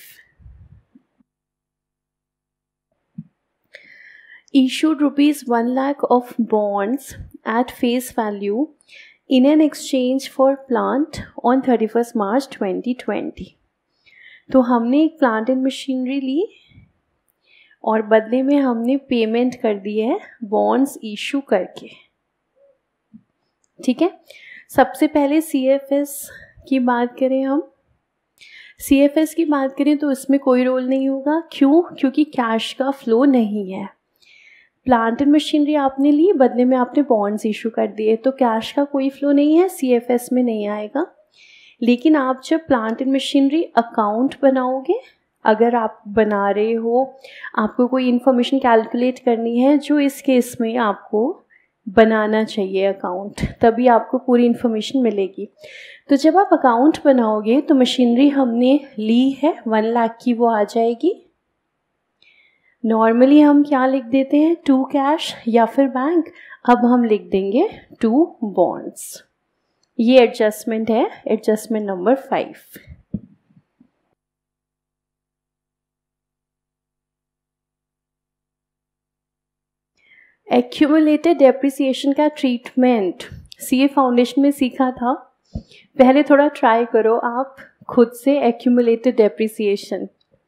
issued rupees 1 lakh of bonds at face value in an exchange for plant on 31st March 2020। तो हमने एक प्लांट एंड मशीनरी ली और बदले में हमने पेमेंट कर दी है बॉन्ड्स इशू करके। ठीक है, सबसे पहले CFS की बात करें, हम CFS की बात करें तो इसमें कोई रोल नहीं होगा। क्यों? क्योंकि कैश का फ्लो नहीं है। प्लांट एंड मशीनरी आपने ली, बदले में आपने बॉन्ड्स इशू कर दिए, तो कैश का कोई फ्लो नहीं है, CFS में नहीं आएगा। लेकिन आप जब प्लांट एंड मशीनरी अकाउंट बनाओगे, अगर आप बना रहे हो, आपको कोई इन्फॉर्मेशन कैलकुलेट करनी है जो इस केस में आपको बनाना चाहिए अकाउंट, तभी आपको पूरी इन्फॉर्मेशन मिलेगी। तो जब आप अकाउंट बनाओगे तो मशीनरी हमने ली है 1 लाख की, वो आ जाएगी। नॉर्मली हम क्या लिख देते हैं, टू कैश या फिर बैंक, अब हम लिख देंगे टू बॉन्ड्स। ये एडजस्टमेंट है, एडजस्टमेंट नंबर 5। एक्यूमुलेटेड डेप्रिसिएशन का ट्रीटमेंट CA फाउंडेशन में सीखा था। पहले थोड़ा ट्राई करो आप खुद से एक्यूमुलेटेड डेप्रिसिएशन।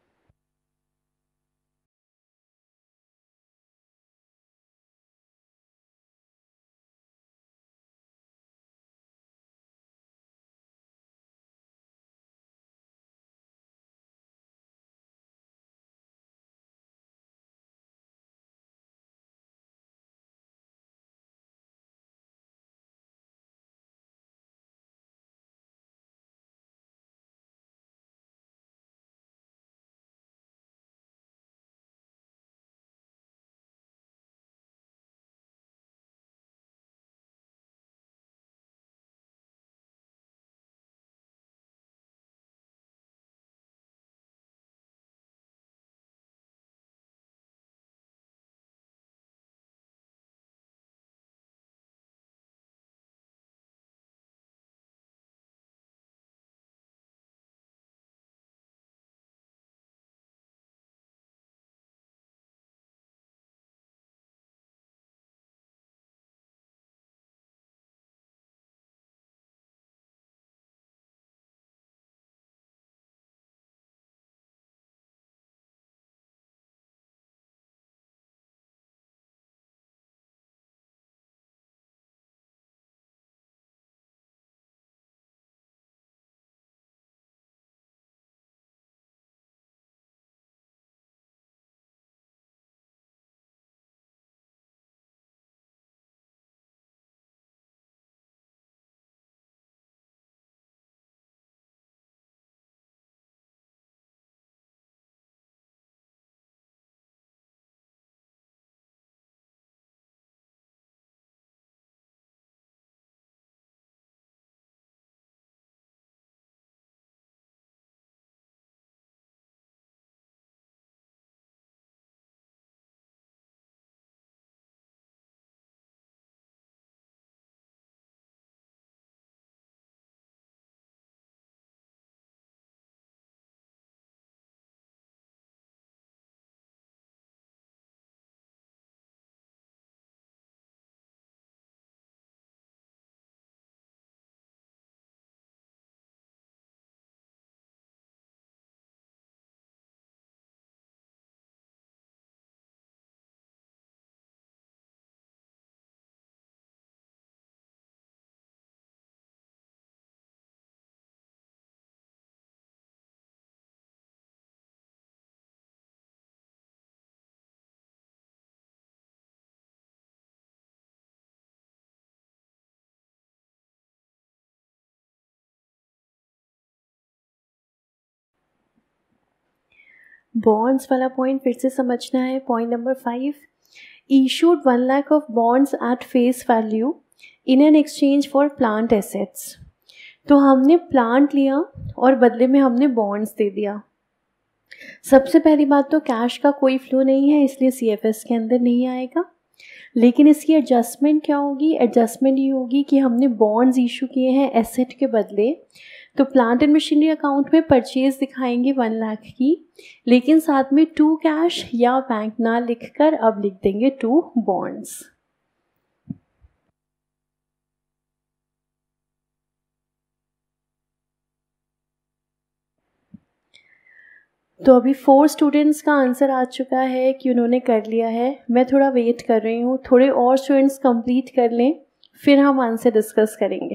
बॉन्ड्स वाला पॉइंट फिर से समझना है। Point number 5, issued 1 lakh of bonds at face value in an exchange for plant assets. तो हमने प्लांट लिया और बदले में हमने बॉन्ड्स दे दिया। सबसे पहली बात तो कैश का कोई फ्लो नहीं है, इसलिए CFS के अंदर नहीं आएगा। लेकिन इसकी एडजस्टमेंट क्या होगी? एडजस्टमेंट ये होगी कि हमने बॉन्ड्स इशू किए हैं एसेट के बदले, तो प्लांट एंड मशीनरी अकाउंट में परचेज दिखाएंगे 1 लाख की, लेकिन साथ में टू कैश या बैंक ना लिखकर अब लिख देंगे टू बॉन्ड्स। तो अभी 4 स्टूडेंट्स का आंसर आ चुका है कि उन्होंने कर लिया है। मैं थोड़ा वेट कर रही हूँ, थोड़े और स्टूडेंट्स कंप्लीट कर लें, फिर हम आंसर डिस्कस करेंगे।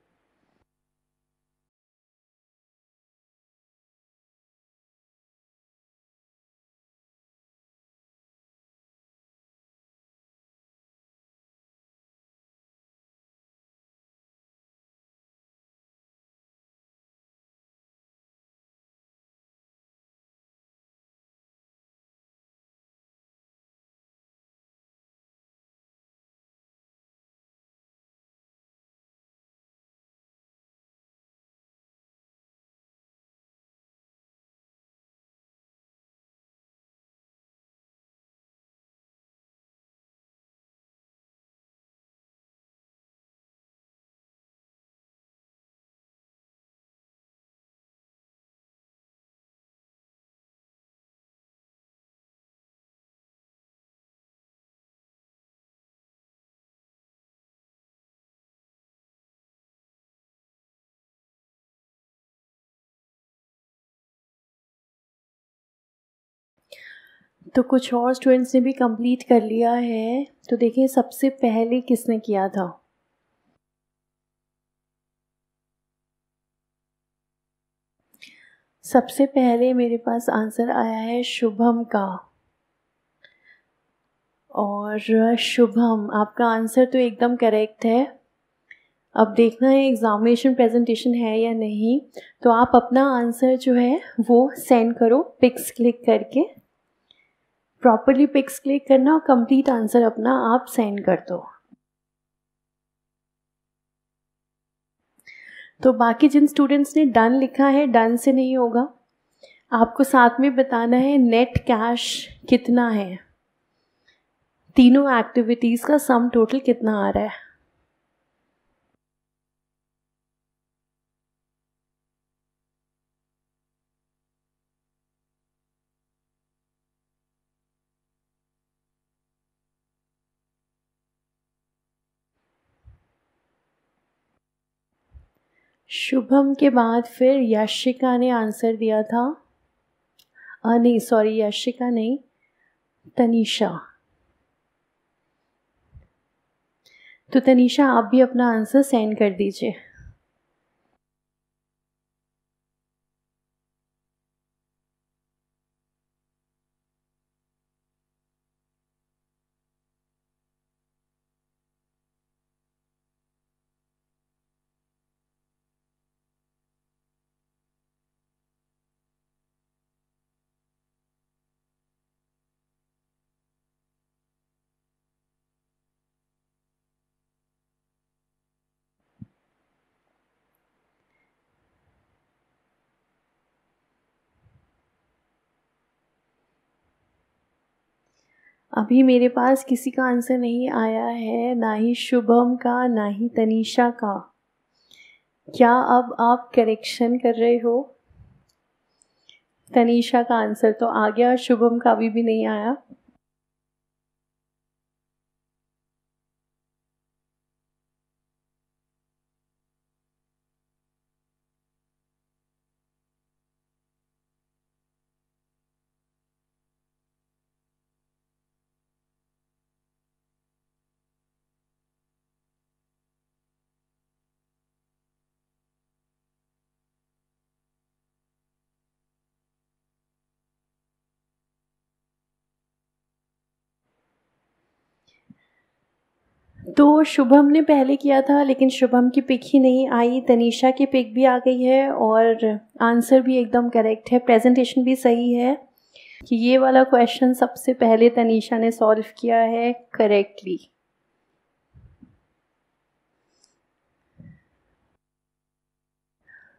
तो कुछ और स्टूडेंट्स ने भी कंप्लीट कर लिया है। तो देखिए सबसे पहले किसने किया था? सबसे पहले मेरे पास आंसर आया है शुभम का। और शुभम, आपका आंसर तो एकदम करेक्ट है। अब देखना है एग्जामिनेशन प्रेजेंटेशन है या नहीं, तो आप अपना आंसर जो है वो सेंड करो पिक्स क्लिक करके। प्रॉपरली पिक्स क्लिक करना और कंप्लीट आंसर अपना आप सेंड कर दो। तो बाकी जिन स्टूडेंट्स ने डन लिखा है, डन से नहीं होगा, आपको साथ में बताना है नेट कैश कितना है, तीनों एक्टिविटीज़ का सम टोटल कितना आ रहा है। शुभम के बाद फिर यशिका ने आंसर दिया था। नहीं सॉरी, यशिका नहीं, तनीषा। तो तनीषा आप भी अपना आंसर सेंड कर दीजिए। अभी मेरे पास किसी का आंसर नहीं आया है, ना ही शुभम का ना ही तनीषा का। क्या अब आप करेक्शन कर रहे हो? तनीषा का आंसर तो आ गया, शुभम का अभी भी नहीं आया। तो शुभम ने पहले किया था, लेकिन शुभम की पिक ही नहीं आई। तनीषा की पिक भी आ गई है और आंसर भी एकदम करेक्ट है, प्रेजेंटेशन भी सही है कि ये वाला क्वेश्चन सबसे पहले तनीषा ने सॉल्व किया है करेक्टली।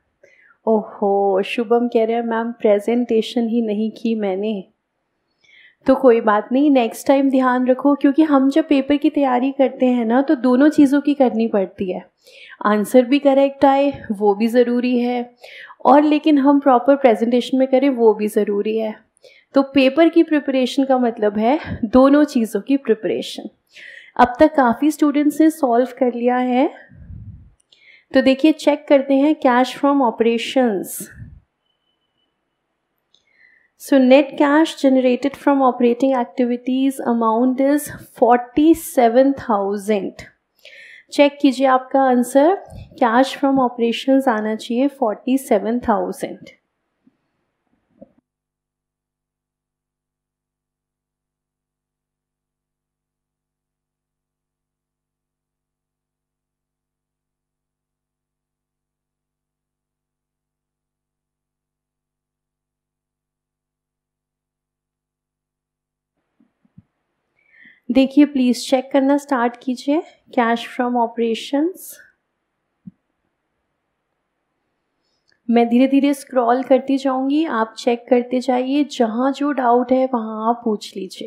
ओहो, शुभम कह रहे हैं मैम प्रेजेंटेशन ही नहीं की मैंने। तो कोई बात नहीं, नेक्स्ट टाइम ध्यान रखो, क्योंकि हम जब पेपर की तैयारी करते हैं ना तो दोनों चीज़ों की करनी पड़ती है। आंसर भी करेक्ट आए वो भी ज़रूरी है, और लेकिन हम प्रॉपर प्रेजेंटेशन में करें वो भी ज़रूरी है। तो पेपर की प्रिपरेशन का मतलब है दोनों चीज़ों की प्रिपरेशन। अब तक काफ़ी स्टूडेंट्स ने सॉल्व कर लिया है, तो देखिए चेक करते हैं cash from operations. So net cash generated from operating activities amount is 47,000. Check कीजिए आपका आंसर, कैश फ्रॉम ऑपरेशंस आना चाहिए 47,000। देखिए प्लीज़ चेक करना स्टार्ट कीजिए कैश फ्रॉम ऑपरेशंस। मैं धीरे धीरे स्क्रॉल करती जाऊंगी, आप चेक करते जाइए, जहाँ जो डाउट है वहाँ आप पूछ लीजिए।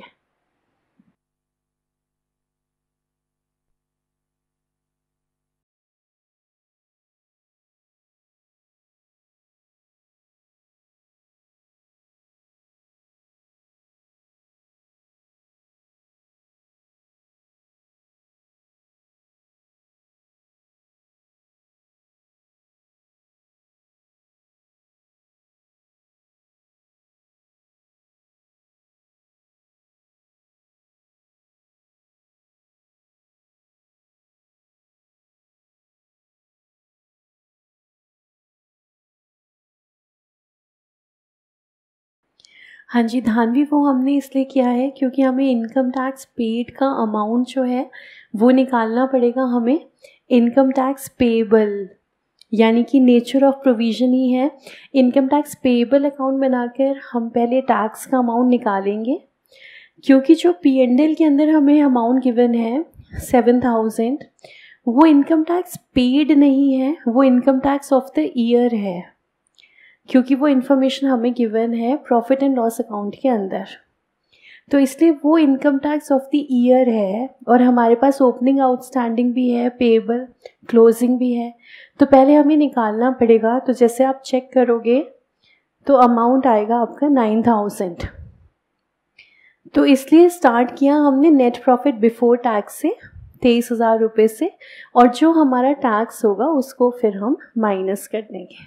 हाँ जी धानवी, वो हमने इसलिए किया है क्योंकि हमें इनकम टैक्स पेड का अमाउंट जो है वो निकालना पड़ेगा हमें। इनकम टैक्स पेबल यानी कि नेचर ऑफ प्रोविजन ही है। इनकम टैक्स पेबल अकाउंट बनाकर हम पहले टैक्स का अमाउंट निकालेंगे, क्योंकि जो P&L के अंदर हमें अमाउंट गिवन है 7,000, वो इनकम टैक्स पेड नहीं है, वो income tax of the year है, क्योंकि वो इन्फॉर्मेशन हमें गिवन है प्रॉफिट एंड लॉस अकाउंट के अंदर। तो इसलिए वो income tax of the year है, और हमारे पास ओपनिंग आउटस्टैंडिंग भी है, पेबल क्लोजिंग भी है। तो पहले हमें निकालना पड़ेगा। तो जैसे आप चेक करोगे तो अमाउंट आएगा आपका 9,000। तो इसलिए स्टार्ट किया हमने नेट प्रॉफिट बिफोर टैक्स से 23,000 रुपये से, और जो हमारा टैक्स होगा उसको फिर हम माइनस कर देंगे।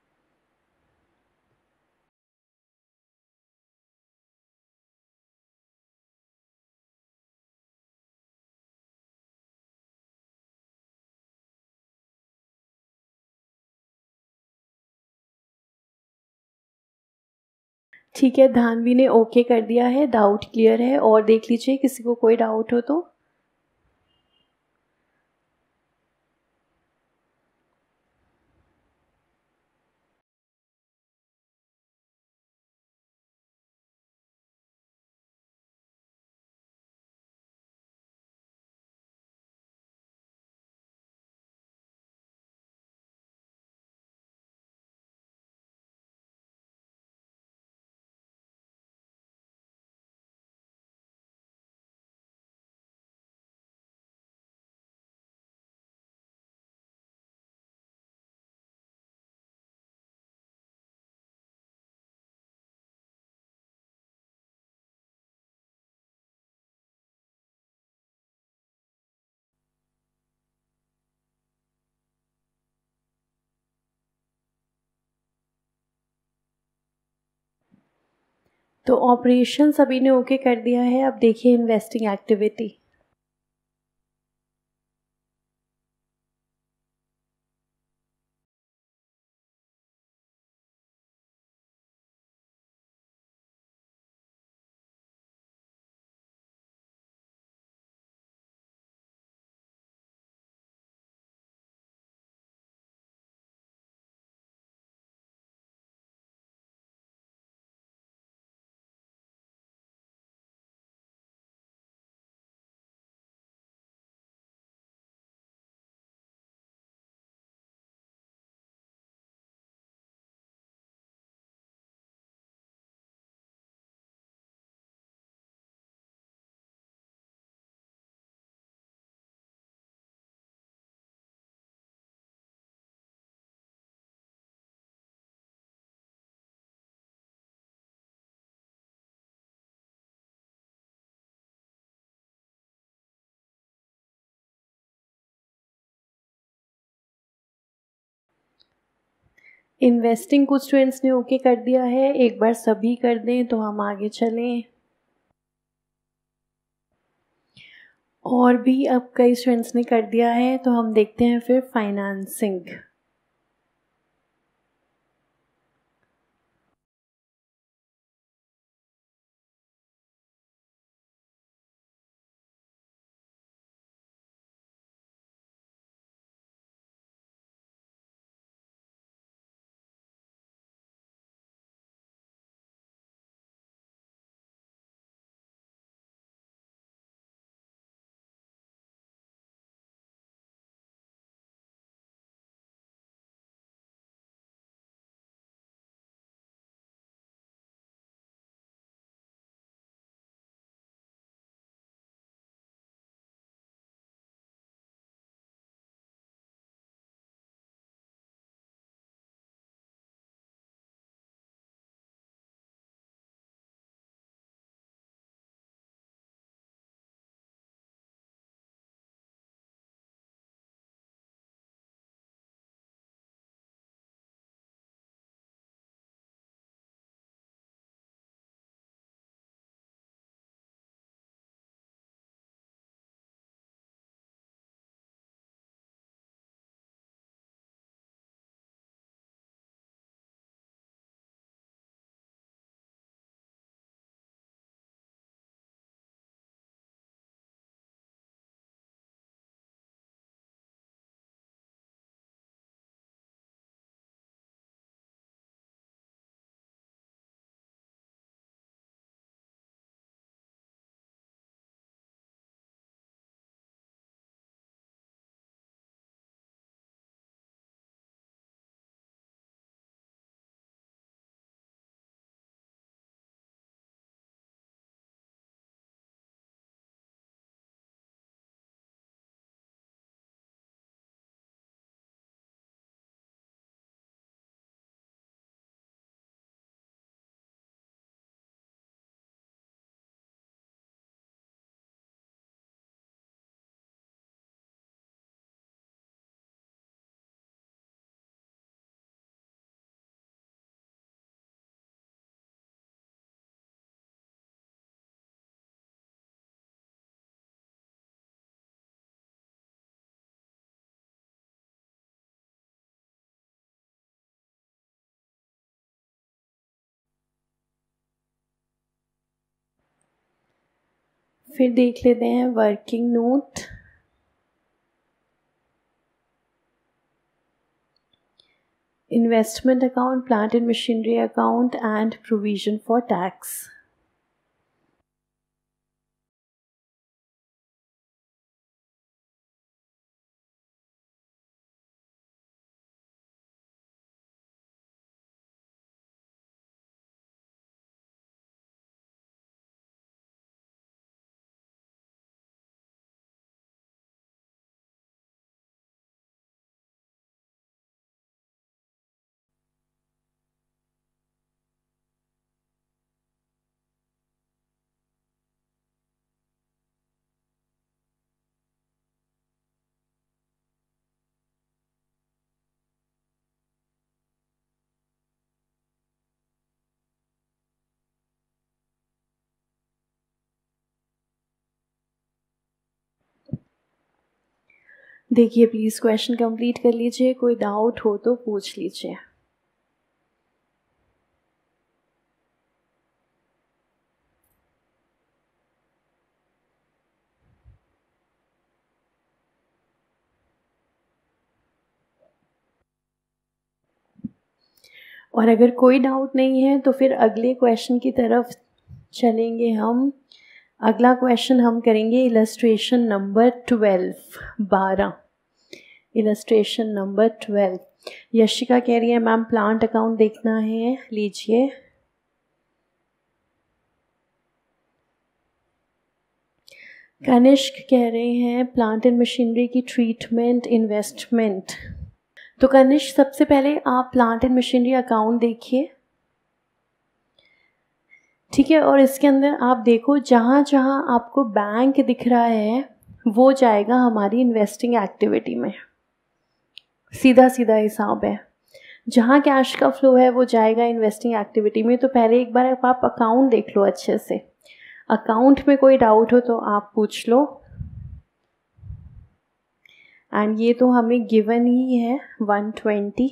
ठीक है, धानवी ने ओके कर दिया है, डाउट क्लियर है। और देख लीजिए किसी को कोई डाउट हो तो। तो ऑपरेशन सभी ने ओके कर दिया है। अब देखिए इन्वेस्टिंग एक्टिविटी। इन्वेस्टिंग कुछ स्टूडेंट्स ने ओके कर दिया है, एक बार सभी कर दें तो हम आगे चलें। और भी अब कई स्टूडेंट्स ने कर दिया है, तो हम देखते हैं फिर फाइनेंसिंग। फिर देख लेते हैं working note. Investment account, plant and machinery account and provision for tax. देखिए प्लीज़ क्वेश्चन कंप्लीट कर लीजिए, कोई डाउट हो तो पूछ लीजिए। और अगर कोई डाउट नहीं है तो फिर अगले क्वेश्चन की तरफ चलेंगे हम। अगला क्वेश्चन हम करेंगे illustration number 12। Illustration number 12। Yashika कह रही है मैम प्लांट अकाउंट देखना है, लीजिए। कनिष्क कह रहे हैं प्लांट एंड मशीनरी की ट्रीटमेंट इन्वेस्टमेंट। तो कनिष्क सबसे पहले आप प्लांट एंड मशीनरी अकाउंट देखिए, ठीक है। और इसके अंदर आप देखो जहाँ जहाँ आपको बैंक दिख रहा है वो जाएगा हमारी इन्वेस्टिंग एक्टिविटी में, सीधा सीधा हिसाब है। जहाँ कैश का फ्लो है वो जाएगा इन्वेस्टिंग एक्टिविटी में। तो पहले एक बार आप अकाउंट देख लो अच्छे से, अकाउंट में कोई डाउट हो तो आप पूछ लो। एंड ये तो हमें गिवन ही है 120।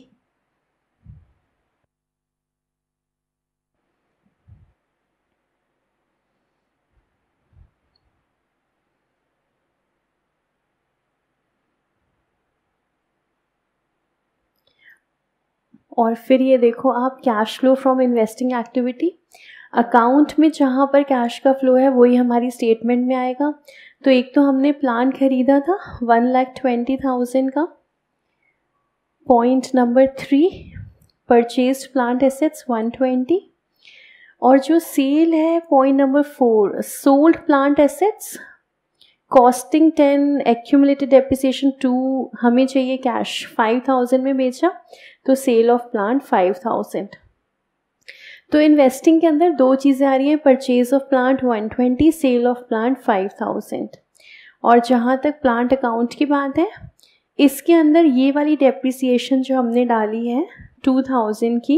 और फिर ये देखो आप, cash flow from investing activity, account में जहाँ पर कैश का फ्लो है वही हमारी स्टेटमेंट में आएगा। तो एक तो हमने प्लान खरीदा था 1,20,000 का। Point number 3, purchased plant assets 120। और जो सेल है point number 4, sold plant assets costing 10, accumulated depreciation 2, हमें चाहिए कैश 5,000 में बेचा, तो सेल ऑफ प्लांट 5,000। तो इन्वेस्टिंग के अंदर दो चीज़ें आ रही हैं, purchase of plant 120, sale of plant 5,000। और जहाँ तक प्लांट अकाउंट की बात है, इसके अंदर ये वाली डेप्रिसिएशन जो हमने डाली है 2,000 की,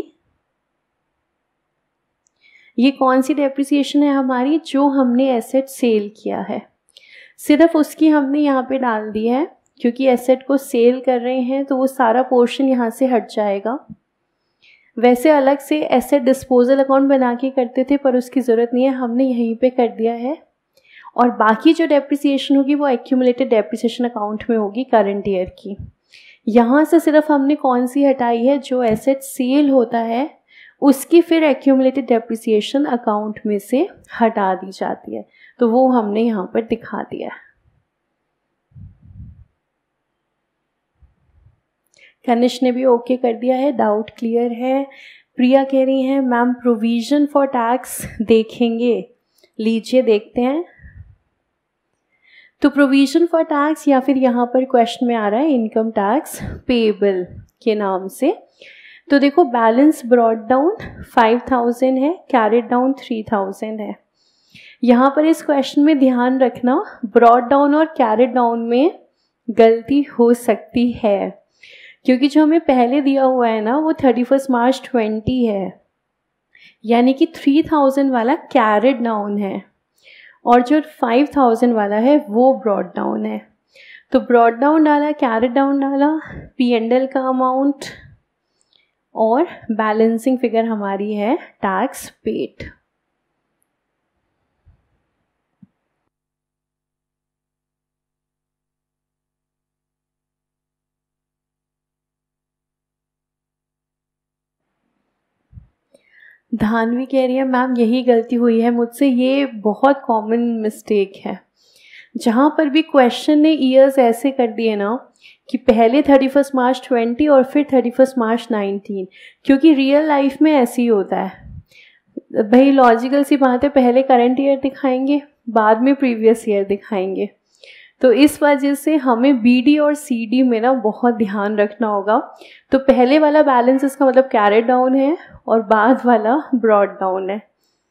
ये कौन सी डेप्रिसिएशन है हमारी, जो हमने एसेट सेल किया है, सिर्फ उसकी हमने यहाँ पे डाल दी है। क्योंकि एसेट को सेल कर रहे हैं तो वो सारा पोर्शन यहाँ से हट जाएगा। वैसे अलग से एसेट डिस्पोजल अकाउंट बना के करते थे, पर उसकी ज़रूरत नहीं है, हमने यहीं पे कर दिया है। और बाकी जो डेप्रिसिएशन होगी वो एक्यूमुलेटेड डेप्रिसिएशन अकाउंट में होगी करंट ईयर की। यहाँ से सिर्फ हमने कौन सी हटाई है, जो एसेट सेल होता है उसकी फिर एक्यूमुलेटेड डेप्रिसिएशन अकाउंट में से हटा दी जाती है, तो वो हमने यहाँ पर दिखा दिया है। कनिष्क ने भी ओके कर दिया है, डाउट क्लियर है। प्रिया कह रही हैं मैम प्रोविजन फॉर टैक्स देखेंगे, लीजिए देखते हैं। तो प्रोविजन फॉर टैक्स, या फिर यहाँ पर क्वेश्चन में आ रहा है इनकम टैक्स पेएबल के नाम से। तो देखो बैलेंस ब्रॉट डाउन 5,000 है, कैरिड डाउन 3,000 है। यहाँ पर इस क्वेश्चन में ध्यान रखना, ब्रॉट डाउन और कैरिड डाउन में गलती हो सकती है, क्योंकि जो हमें पहले दिया हुआ है ना वो 31 मार्च 20 है, यानी कि 3,000 वाला कैरिड डाउन है और जो 5,000 वाला है वो ब्रॉट डाउन है। तो ब्रॉट डाउन डाला, कैरिड डाउन डाला, P&L का अमाउंट, और बैलेंसिंग फिगर हमारी है टैक्स पेड। धानवी कह रही है मैम यही गलती हुई है मुझसे, ये बहुत कॉमन मिस्टेक है। जहाँ पर भी क्वेश्चन ने ईयर्स ऐसे कर दिए ना कि पहले 31 मार्च 20 और फिर 31 मार्च 19, क्योंकि रियल लाइफ में ऐसे ही होता है भाई, लॉजिकल सी बात है, पहले करंट ईयर दिखाएंगे बाद में प्रीवियस ईयर दिखाएंगे। तो इस वजह से हमें BD और CD में ना बहुत ध्यान रखना होगा। तो पहले वाला बैलेंस इसका मतलब कैरिड डाउन है और बाद वाला ब्रॉट डाउन है।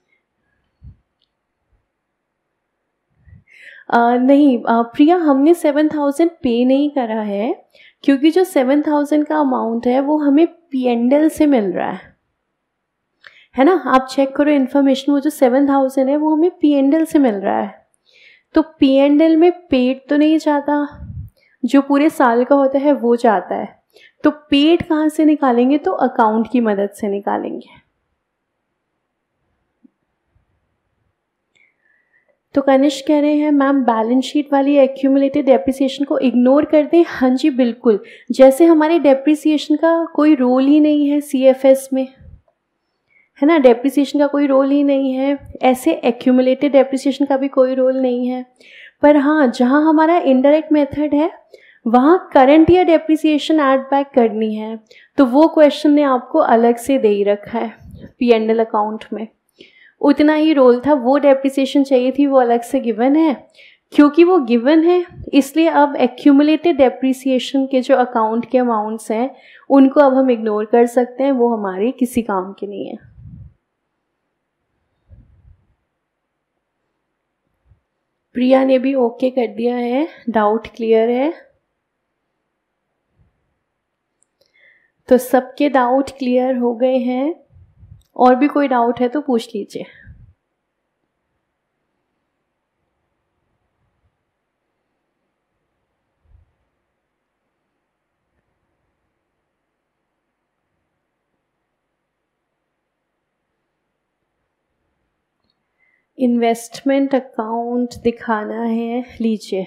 नहीं प्रिया, हमने 7,000 पे नहीं करा है, क्योंकि जो 7,000 का अमाउंट है वो हमें P&L से मिल रहा है ना। आप चेक करो इन्फॉर्मेशन, वो जो 7,000 है वो हमें P&L से मिल रहा है। तो P&L में पेड तो नहीं जाता, जो पूरे साल का होता है वो जाता है। तो पेड कहाँ से निकालेंगे, तो अकाउंट की मदद से निकालेंगे। तो कनिष्क कह रहे हैं मैम बैलेंस शीट वाली एक्यूमुलेटेड डेप्रिसिएशन को इग्नोर कर दें। हाँ जी बिल्कुल, जैसे हमारे डेप्रिसिएशन का कोई रोल ही नहीं है CFS में, है ना, डेप्रिसिएशन का कोई रोल ही नहीं है, ऐसे एक्यूमुलेटेड डेप्रिसिएशन का भी कोई रोल नहीं है। पर हाँ, जहाँ हमारा इनडायरेक्ट मेथड है वहाँ current year depreciation add back करनी है, तो वो क्वेश्चन ने आपको अलग से दे ही रखा है P&L अकाउंट में। उतना ही रोल था, वो डेप्रिसिएशन चाहिए थी वो अलग से गिवन है। क्योंकि वो गिवन है इसलिए अब एक्यूमुलेटेड डेप्रिसिएशन के जो अकाउंट के अमाउंट्स हैं उनको अब हम इग्नोर कर सकते हैं, वो हमारे किसी काम के नहीं है। प्रिया ने भी ओके कर दिया है, डाउट क्लियर है। तो सबके डाउट क्लियर हो गए हैं? और भी कोई डाउट है तो पूछ लीजिए। इन्वेस्टमेंट अकाउंट दिखाना है, लीजिए।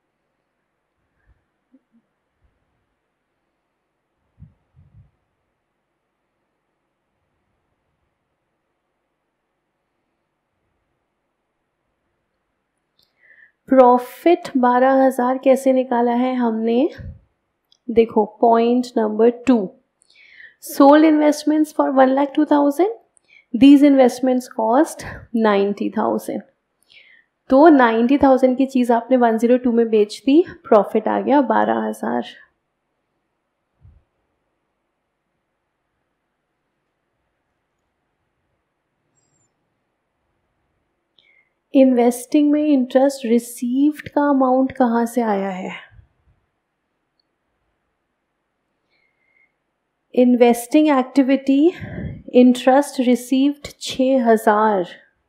प्रॉफिट 12,000 कैसे निकाला है हमने? देखो point number 2, sold investments for 1,02,000, these investments cost 90,000। तो 90,000 की चीज़ आपने 102 में बेच दी, प्रॉफिट आ गया 12,000। इन्वेस्टिंग में इंटरेस्ट रिसीव्ड का अमाउंट कहाँ से आया है? इन्वेस्टिंग एक्टिविटी, इंटरेस्ट रिसीव्ड 6,000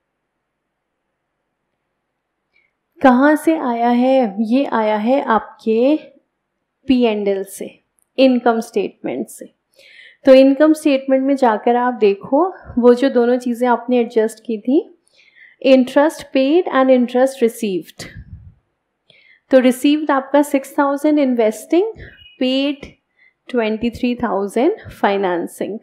कहाँ से आया है? ये आया है आपके P&L से, इनकम स्टेटमेंट से। तो इनकम स्टेटमेंट में जाकर आप देखो, वो जो दोनों चीज़ें आपने एडजस्ट की थी, interest paid and interest received. तो रिसीव्ड आपका 6,000 इन्वेस्टिंग, पेड 23,000 फाइनेंसिंग।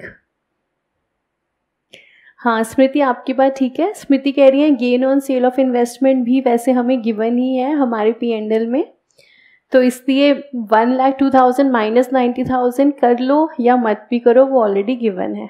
हाँ स्मृति, आपकी बात ठीक है। स्मृति कह रही है gain on sale of investment भी वैसे हमें गिवन ही है हमारे P&L में, तो इसलिए 1,02,000 माइनस 90,000 कर लो या मत भी करो, वो ऑलरेडी गिवन है।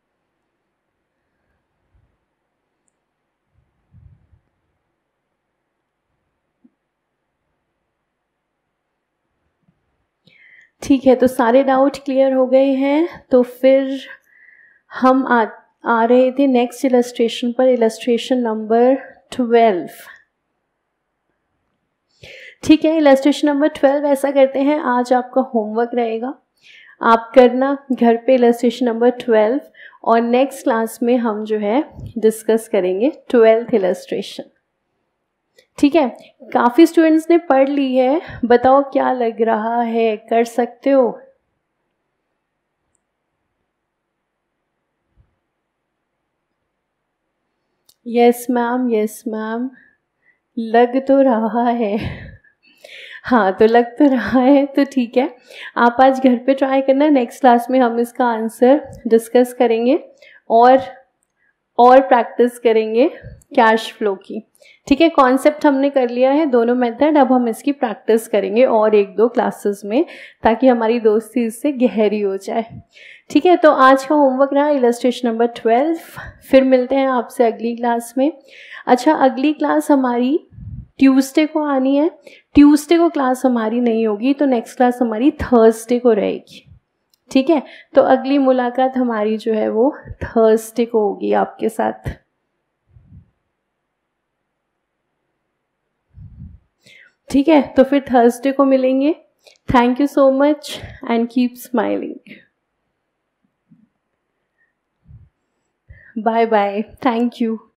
ठीक है, तो सारे डाउट क्लियर हो गए हैं। तो फिर हम आ रहे थे नेक्स्ट इलस्ट्रेशन पर, इलस्ट्रेशन नंबर 12। ठीक है, इलस्ट्रेशन नंबर 12 ऐसा करते हैं, आज आपका होमवर्क रहेगा, आप करना घर पे इलस्ट्रेशन नंबर 12, और नेक्स्ट क्लास में हम जो है डिस्कस करेंगे 12th इलस्ट्रेशन। ठीक है, काफ़ी स्टूडेंट्स ने पढ़ ली है, बताओ क्या लग रहा है, कर सकते हो? यस मैम, यस मैम, लग तो रहा है। हाँ तो लग तो रहा है, तो ठीक है, आप आज घर पे ट्राई करना, नेक्स्ट क्लास में हम इसका आंसर डिस्कस करेंगे और प्रैक्टिस करेंगे कैश फ्लो की। ठीक है, कॉन्सेप्ट हमने कर लिया है दोनों मेथड, अब हम इसकी प्रैक्टिस करेंगे और 1-2 क्लासेस में, ताकि हमारी दोस्ती इससे गहरी हो जाए। ठीक है, तो आज का होमवर्क रहा इलस्ट्रेशन नंबर 12। फिर मिलते हैं आपसे अगली क्लास में। अच्छा, अगली क्लास हमारी ट्यूसडे को आनी है, ट्यूसडे को क्लास हमारी नहीं होगी, तो नेक्स्ट क्लास हमारी थर्सडे को रहेगी। ठीक है, तो अगली मुलाकात हमारी जो है वो थर्सडे को होगी आपके साथ। ठीक है, तो फिर थर्सडे को मिलेंगे। Thank you so much and keep smiling. Bye bye, thank you.